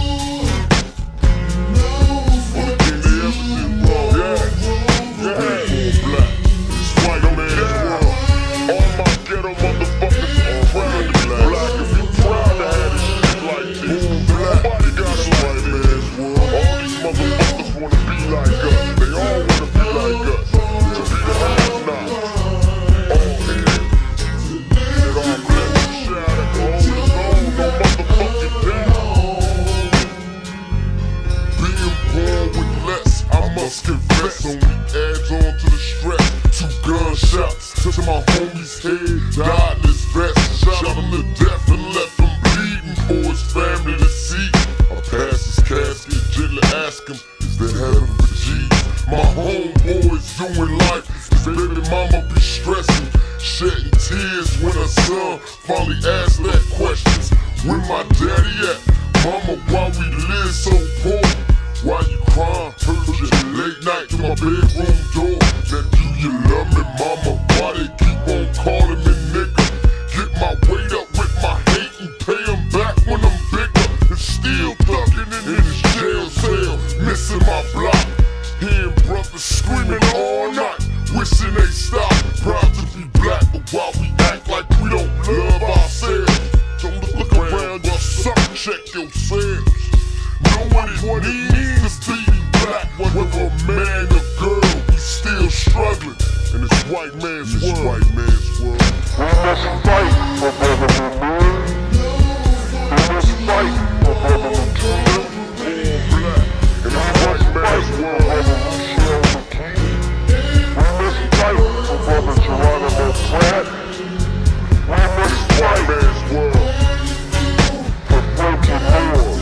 to my homie's head, died in his vest. Shot him to death and left him bleeding for his family to see. I passed his casket, gently ask him, is there heaven for G's? My homeboy's doing life, his baby mama be stressing, shedding tears when her son finally asked that questions. Where my daddy at? Mama, why we live so poor? Why you crying? Heard you late night to my bedroom door. Now do you love me, mama? Why they keep on calling me nigga? Get my weight up with my hate and pay them back when I'm bigger. And still thugging in his jail cell, missing my block. Hearing brothers screaming all night, wishing they stop. Proud to be black, but why we act like we don't love ourselves? Don't look, look around, just suck, check yourselves. Nobody needs to be black, whether a man or girl, we still struggling in this white man's this world. White man's world. We must fight for brotherhood, man. We must fight for brotherhood, man. Black in this white man's world. We must fight for brother Geronimo Pratt. We must fight man's world. for broken lords.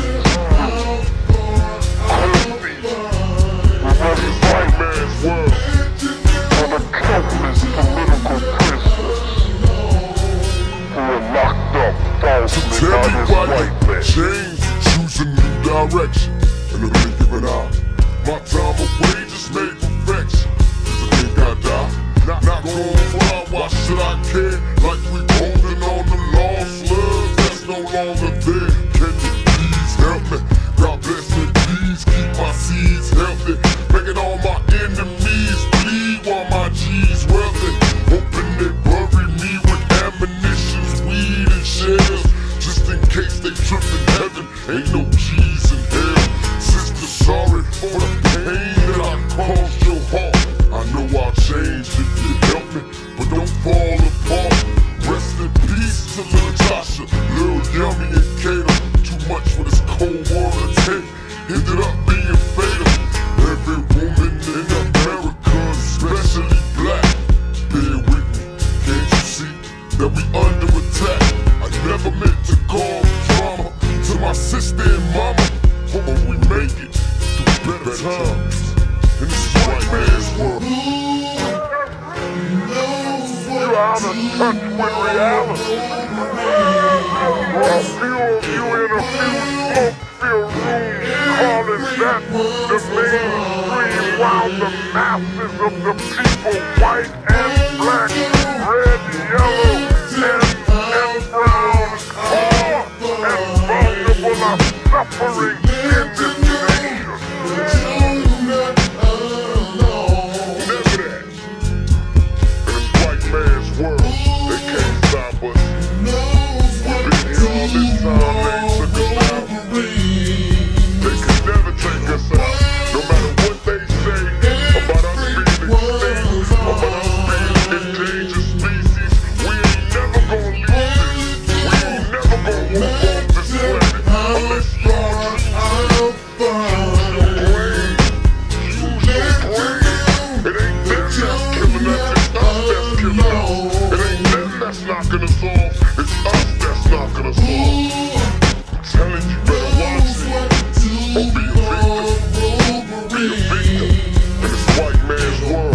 White man's world. For the countless political prisoners who are locked up falsely Tell by me this why white you man. change, choose a new direction, and I've been giving out. My time away just made perfection. Cause I think I die, not, not going far. Why should I care? Like we holding on to lost love that's no longer there. Can you please help me? God bless me, please keep my seeds healthy. Making all my enemies bleed while my G's wealthy. Hoping they bury me with ammunition, weed and shells, just in case they trip in heaven. Ain't no G's in hell. Sister, sorry for the pain that I caused your heart. I know I'll change if you help me, but don't fall apart. Rest in peace to Lil Tasha, Lil Yummy and Kato. Too much for this cold war to take. Ended up being fatal. Every woman in America, especially black, bear with me. Can't you see that we under attack? I never meant to cause drama to my sister and mama, but we make it through better times in this white man's world. You out of touch with reality. I feel you in a few smoke-filled rooms calling that the mainstream, while the masses of the people, white and black, red, yellow, and, and brown, poor and vulnerable are suffering in this nation. Never that. In this white man's world, they can't stop us. We've been here all this time, they took us out. They could never take us out. No matter what they say about us being extinct, about us being endangered species, we ain't never gonna leave this. We ain't never gonna move off this planet unless y'all just use your brain. Use your brain. It ain't them that's killing us, it's us that's killing us. It ain't them that's knocking us off, it's us that's knocking us off. I'm telling you, better watch it. Or be a victim. Be a victim in this white man's world.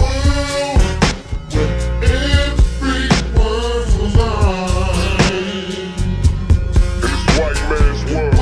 In this white man's world.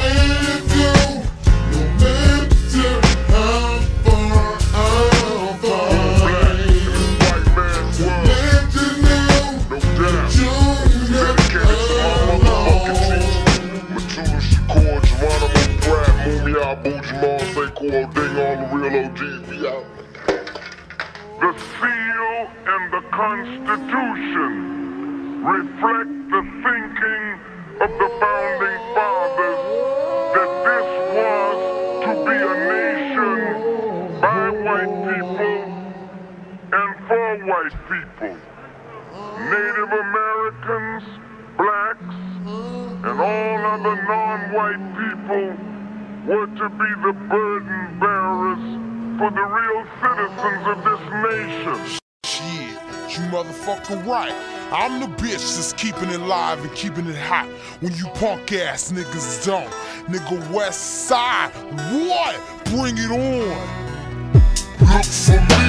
Black in this white man's world. No doubt. Dedicated to my motherfucking teacher. Matula Shakur, Geronimo Pratt, Mumia Abu Jamal, Sekou Ding, all the real O Gs, we out. The seal and the Constitution reflect the thinking of the founding fathers that this was to be a nation by white people and for white people. Native Americans, blacks, and all other non-white people were to be the burden bearers for the real citizens of this nation. Shit, you motherfucker right. I'm the bitch that's keeping it live and keeping it hot when you punk ass niggas don't. Nigga West Side, what? Bring it on. Look for me,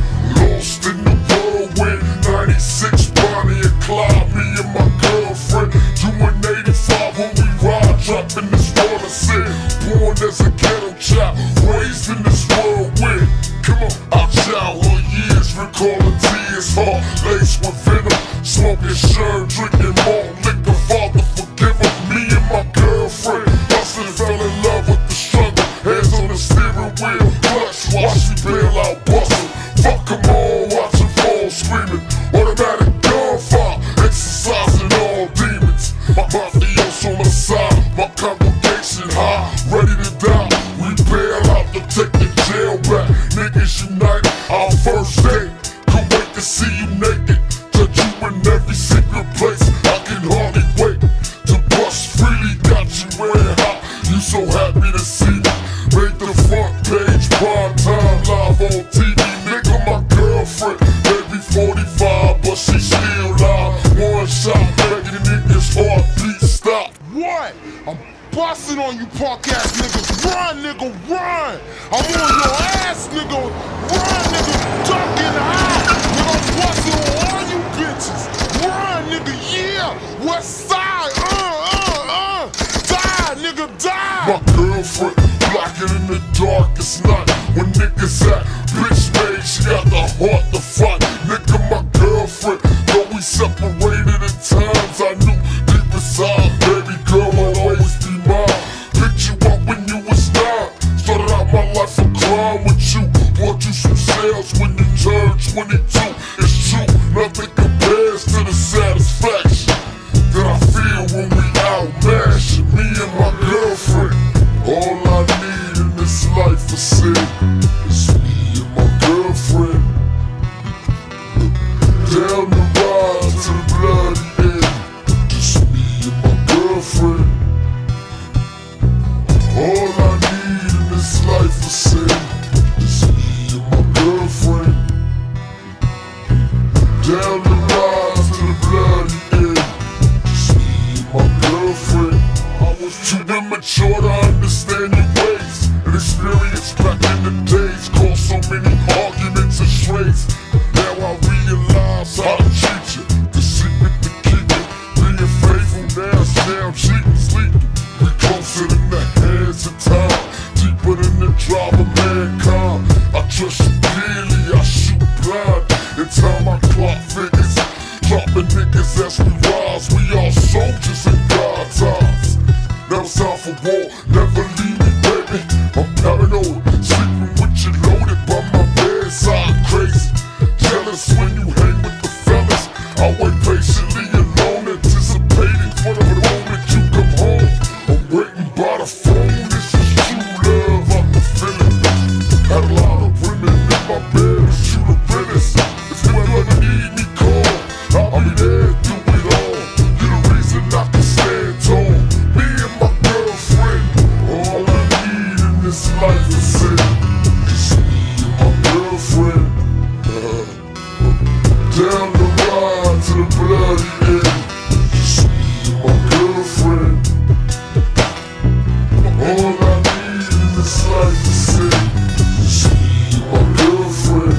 lost in the whirlwind. ninety-six Bonnie and Clyde, me and my girlfriend doing eighty-five when we ride, dropping this water sin. Born as a ghetto child, raised in this whirlwind. Come on, our childhood years, recalling tears, heart laced with venom, smoking sherm, drinking more liquor. Father, forgive him. Me and my girlfriend hustling, fell in love with the struggle. Hands on the steering wheel, clutch while she bail out bustle. Fuck 'em all, watch 'em fall screaming. Automatic gunfire, exercising all demons. My mafioso on the side, my congregation high, ready to die. We bail out to take the jail back. Niggas unite, our first date. Can't wait to see you naked, touch you in every secret place. I can hardly wait to bust freely. Got you wearing hot, you so happy to see me. Made the front page, prime time, live on T V. Nigga, my girlfriend, maybe forty-five, but she still live. One shot, making niggas heartbeat stop. What? I'm busting on you punk ass niggas. Run, nigga, run! I'm on your ass, nigga. Run, nigga, ducking high. Nigga, I'm busting on all you bitches. Run, nigga, yeah! West Side, uh, uh, uh! Die, nigga, die! My girlfriend, blocking in the darkest night. When niggas at bitch made, she got the heart to fight. Nigga, my girlfriend, though we separated at times, I knew deep inside, baby girl, I'll always be mine. Picked you up when you was nine. Started out my life of crime with you. Bought you some sales when you turned twenty-two. It's true, nothing compares to the satisfaction that I feel when we out mashing. Me and my girlfriend, all I need in this life is sin. It's me and my girlfriend. Down the ride to the bloody end. Just me and my girlfriend. All I need in this life is sin. It's me and my girlfriend. Down the ride to the bloody end. Just me and my girlfriend. I was too immature to understand your ways, and experience back in the days caused so many arguments and strays. Now I realize how to treat you, the secret to keep it. Being faithful now, now cheating, sleeping. We closer than the hands of time, deeper than the drive of mankind. I trust you dearly, I shoot blind. In time my clock figures, dropping niggas as we rise. We are soldiers in God's eyes. Now it's time for war, never leave me, baby. I'm paranoid, sleeping with you loaded by my bedside. Crazy, jealous when you hang with the fellas. I wait patiently alone, anticipating for the moment you come home. I'm waiting by the phone, this is true love, I can feel it. Had a lot of women in my bed, it's you the realest. If you ever need me, call, I'll be there, do it all. You're the reason I can stand tall. Me and my girlfriend, all I need in this life is sin. Just me and my girlfriend. uh, Down the ride to the bloody end. Just me and my girlfriend. All I need in this life is sin. Just me and my girlfriend.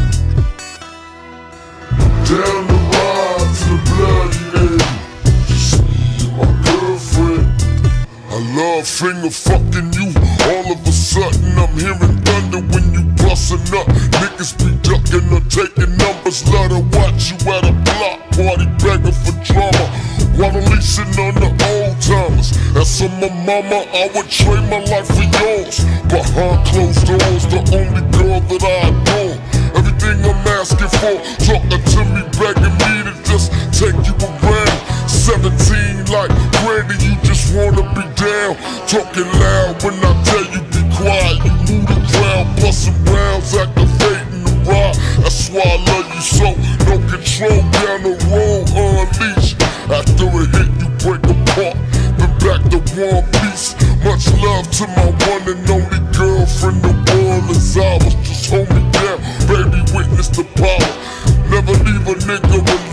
Down the ride to the bloody end. Just me and my girlfriend. I love finger fucking you. All of a sudden I'm hearing thunder when you bustin' up. Niggas be ducking or taking numbers. Let her watch you at a block party begging for drama, while unleashing on the old timers. As for my mama, I would trade my life for yours. Behind closed doors, the only girl that I adore. Everything I'm asking for, talking to me, begging me to just take you around. Seventeen like Brandy, you just wanna be down. Talking loud when I tell you be quiet. You move the ground, bustin' rounds, activating the ride. That's why I love you so. No control down the road, unleashed. After a hit, you break apart. Been back to one piece. Much love to my one and only girlfriend. The world is ours, just hold me down, baby. Witness the power. Never leave a nigga alone.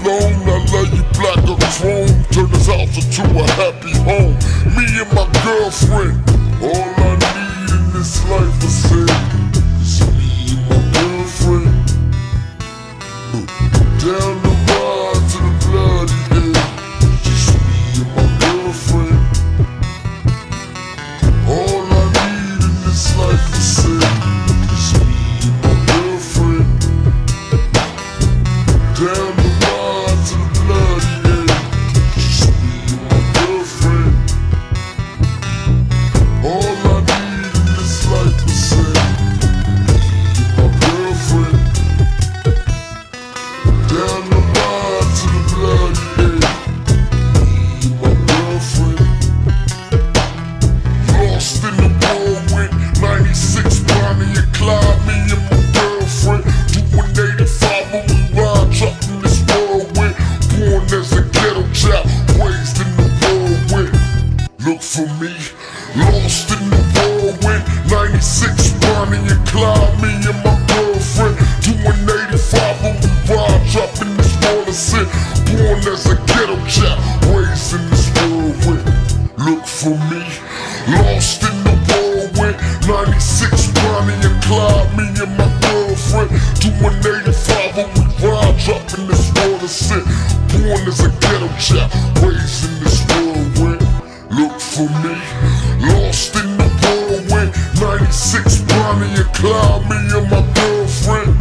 love you black or chrome. Turn this house into a happy home. Me and my girlfriend. All I need in this life is sin. It's me and my girlfriend. Down the ride to the bloody end. Just me and my girlfriend. All I need in this life is sin. It's me and my girlfriend. Down the ride to the bloody end. Just me and my girlfriend. All I need in this life is sin. Me and my girlfriend. Down the ride to the bloody end. Me and my girlfriend. Lost in the whirlwind, ninety-six Bonnie and Clyde. Me and my girlfriend doing eighty-five when we ride, dropping this whirlwind. Born as a ghetto child, raised in the whirlwind. Look for me, lost in the whirlwind, ninety-six Bonnie and Clyde. Me and my girlfriend doing eighty-five when we ride, dropping this world of sin. Born as a ghetto child, raised in this whirlwind. Look for me, lost in the whirlwind, ninety-six Bonnie and Clyde. Me and my girlfriend doing eighty-five when we ride, dropping this world of sin. Born as a ghetto child, raised in this whirlwind. Look for me, lost in the whirlwind, ninety-six Bonnie and Clyde. Me and my girlfriend.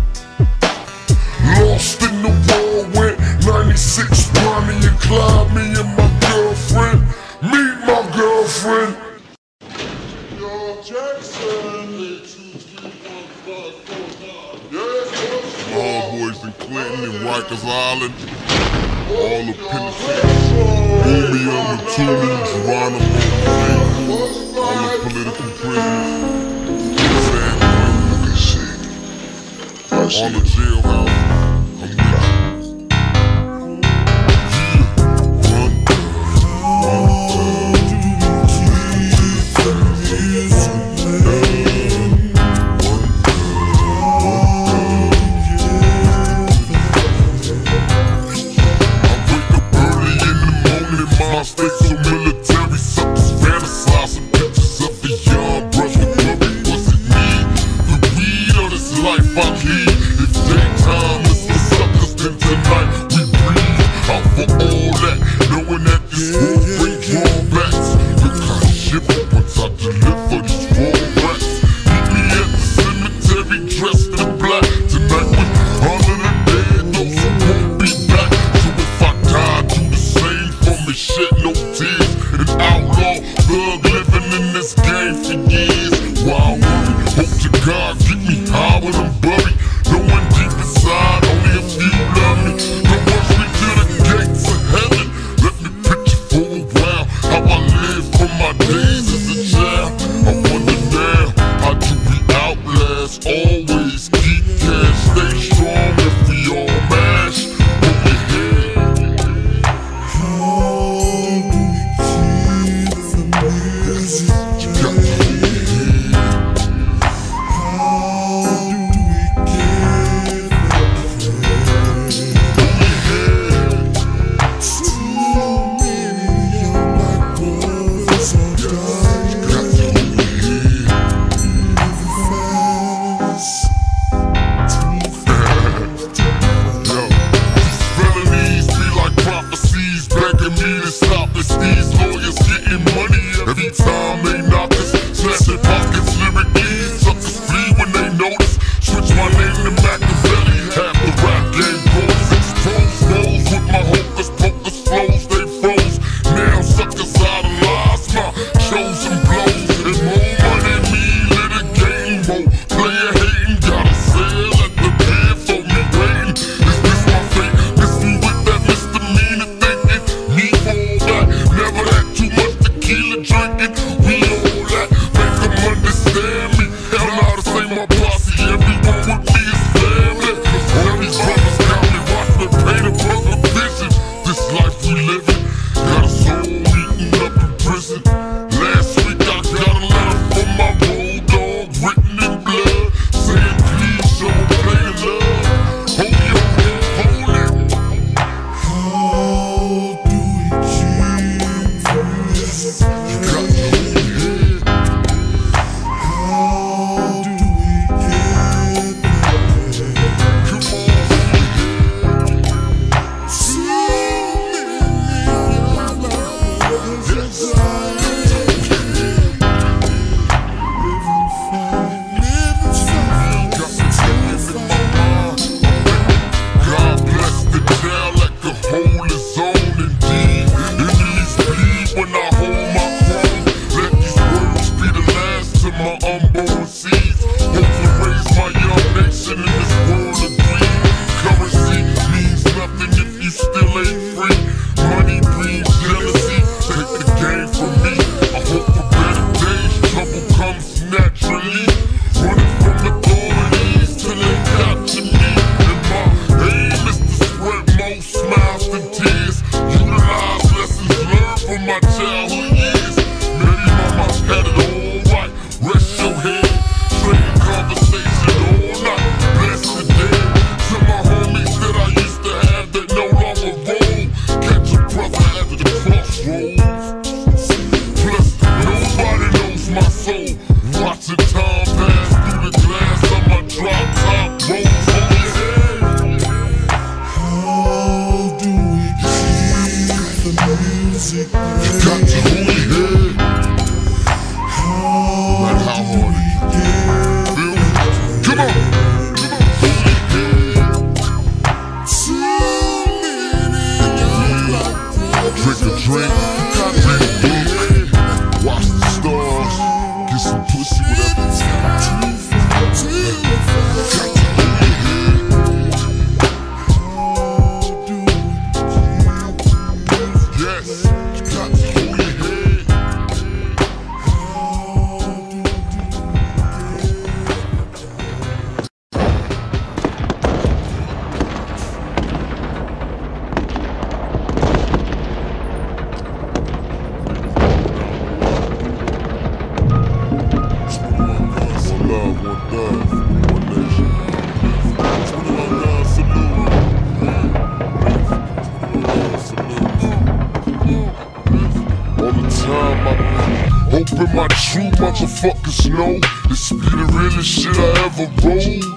Lost in the whirlwind, ninety-six Bonnie and Clyde. Me and my girlfriend. Meet my girlfriend. Yo, Jackson. All boys in Clinton and Rikers Island. All the Penitentiary. Romeo and Toonie, Geronimo, all the political prisoners. All the jailhouse. I'm with you. My state so military, suckers fantasizing pictures of a young brother. What was it need? The weed of this life I lead. If daytime is for suckers, then tonight we breathe out for all that, knowing that this world brings drawbacks. Look how I shiver once I deliver these raw rats. Meet me at the cemetery dressed in black. Tonight we honor the dead, those who won't be back. So if I die, do the same for me. Shed no tears, an outlaw thug living in this game for years. Wild worry, hope to God keep me high when I'm buried. Knowing deep inside only a few love me. Don't rush me to the gates of heaven. Let me picture for a while how I lived from my days as a child. I wonder now, how do we outlast? Always keep cash, stay strong if we all mash. Put me head. You got to hold your head. still ain't free. Money breeds jealousy, take the game from me. I hope for better days, trouble comes naturally. Running from the authorities till they capture me. And my aim is to spread more smiles than tears. Utilize lessons learned from my childhood years. Maybe mama had it all right, rest your head. Trading conversation all night, bless the day. To my homies that I used to have that no longer roll. Catch a brother at the crossroads. Plus, nobody knows my soul. Watching time pass through the glass of my drop top rolls. Hold your head. How do we keep the music You got to hold your head. How Like how hard do we get Feel me? Come on. Come on. Hold your head. too many like Drink a drink, read a book, watch the stars, get some pussy, whatever it's Yes, you got to hold your head. One love, one thug, one nation. twenty-one guns, salute. All the time I'm hoping my true motherfuckers know this be the realest shit I ever wrote.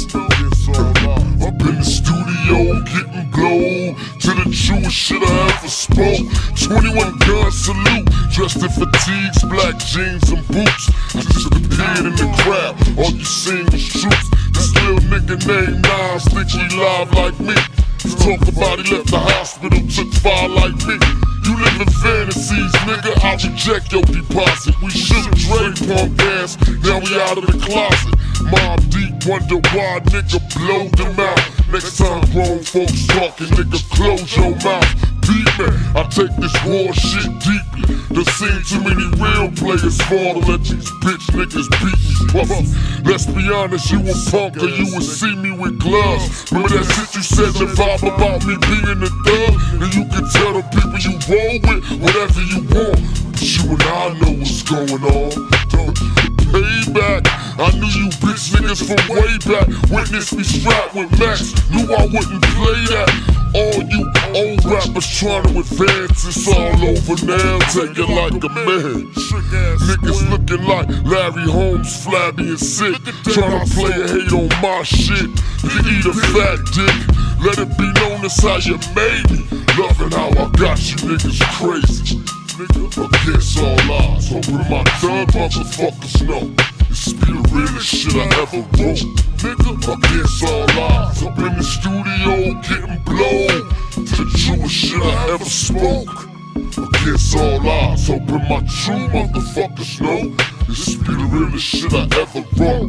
Up in the studio getting blown to the truest shit I ever spoke. twenty-one gun salute, dressed in fatigues, black jeans and boots. I just appeared in the crowd, all you seen was troops. This little nigga named Nas think he live like me. He talk about he left the hospital, took fire like me. You live in fantasies, nigga, I reject your deposit. We shook Dre punk ass, now we out of the closet. Mob deep, wonder why, nigga, blow them out. Next time grown folks talking, nigga, close your mouth. Beat me, I take this war shit deeply. There seen too many real players fall to let these bitch niggas beat me. Puffy. Let's be honest, you a punk or you would see me with gloves. Remember that shit you said the vibe about me being a thug? And you can tell the people you roll with whatever you want. But you and I know what's going on. Payback, I knew you bitch niggas from way back. Witness me strapped with Max, knew I wouldn't play that. All you old rappers trying to advance, it's all over now, take it like a man. Niggas looking like Larry Holmes, flabby and sick, trying to play a hate on my shit. You eat a fat dick, let it be known as how you made me. Loving how I got you niggas crazy. Against all odds, hoping my thug motherfuckers know this be the realest shit I ever wrote. Against all odds, up in the studio getting blown to the truest shit I ever spoke. Against all odds, hoping my true motherfuckers know this be the realest shit I ever wrote.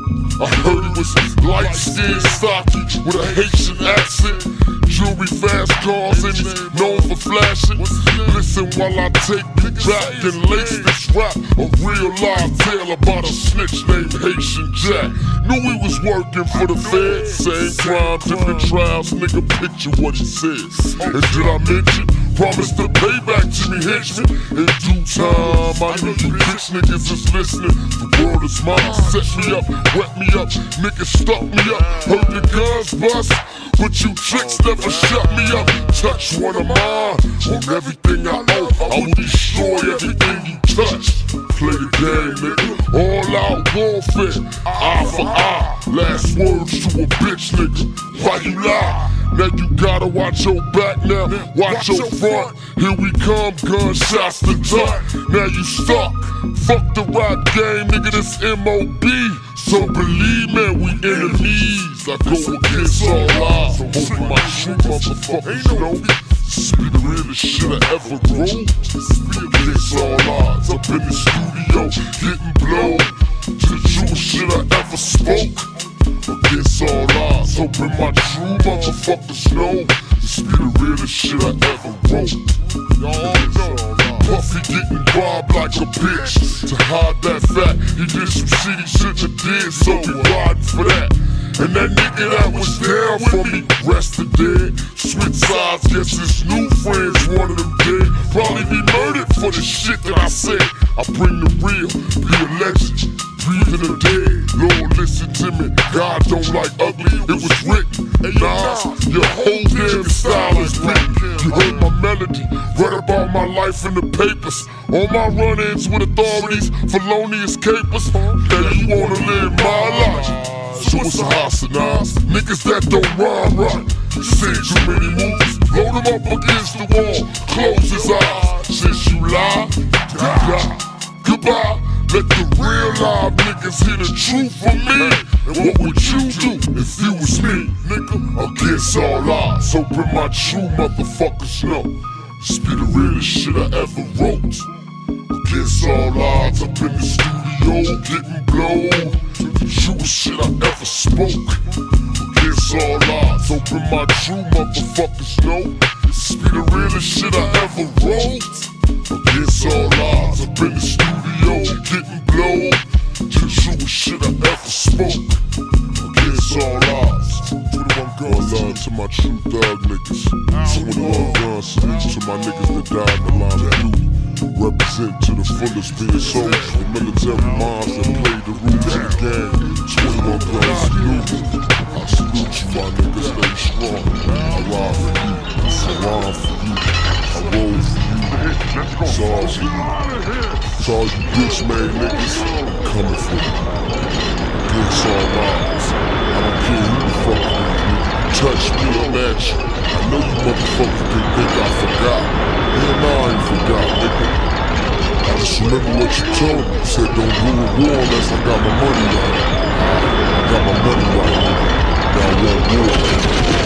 I heard he was light-skinned, stocky, with a Haitian accent. Jewelry, fast cars, and he's known for flashing. Listen while I take the back and lace this rap. A real live tale about a snitch named Haitian Jack. Knew he was working for the feds. Same crime, different trials, nigga, picture what he said. And did I mention? Promise to pay back to me, henchman. In due time, I know you bitch niggas is listening. The world is mine, set me up, wet me up, niggas stuck me up. Heard the guns bust, but you tricks never shut me up. Touch one of mine, on everything I owe, I will destroy everything you touch. Play the game, nigga, all out warfare, eye for eye. Last words to a bitch, nigga, why you lie? Now you gotta watch your back now, watch your front. Here we come, gunshots to duck. Now you stuck, fuck the rap game, nigga, this M O B. So believe me, we enemies. I go against all odds, hoping my true motherfuckers know this be the realest shit I ever wrote. Against all odds, up in the studio, getting blown to the truest shit I ever spoke. Against all odds, hoping my true motherfuckers know this This be the realest shit I ever wrote. Y'all know Puffy getting bobbed like a bitch. To hide that fact, he did some shit he shouldn't have did, so we riding for that. And that nigga that was down for me, rested dead. Switch sides, guess his new friends wanted him dead. Probably be murdered for the shit that I said. I bring the real, be a legend, breathing the dead. Lord, listen to me, God don't like ugly, it was written. Nas, your whole damn style is written. You heard my melody, read about my life in the papers. All my run-ins with authorities, felonious capers. Now you wanna live my life, so it's a house of Nas. Niggas that don't rhyme right, seen too many movies, load him up against the wall, close his eyes. Since you lie, you die. Goodbye, let the real live niggas hear the truth from me. And what would you do if you was me, nigga? Against all odds, hoping my true motherfuckers know this be the realest shit I ever wrote. Against all odds, up in the studio, getting blown. The truest shit I ever spoke. Against all odds, hoping my true motherfuckers know this be the realest shit I ever wrote. Against all odds, up in the studio, getting blown. The truest shit I ever spoke. Against all odds. One love to my true thug niggas. twenty-one guns, salute to my niggas that died in the line of duty. Represent to the fullest, being soldiers, the military minds that played the rules of the game. twenty-one guns, salute. I salute you, my niggas, stay strong. I ride for you, I rhyme for you, I roll for you. It's all for you. It's all you bitch made niggas coming for you. Against all odds, I don't care who the fuck you is. Touch me, I'm at you. I know you motherfuckers didn't think I forgot. Hell no, I ain't forgot, nigga. I just remember what you told me. You said don't rule a war unless I got my money right. I got my money right, nigga. Now I want war.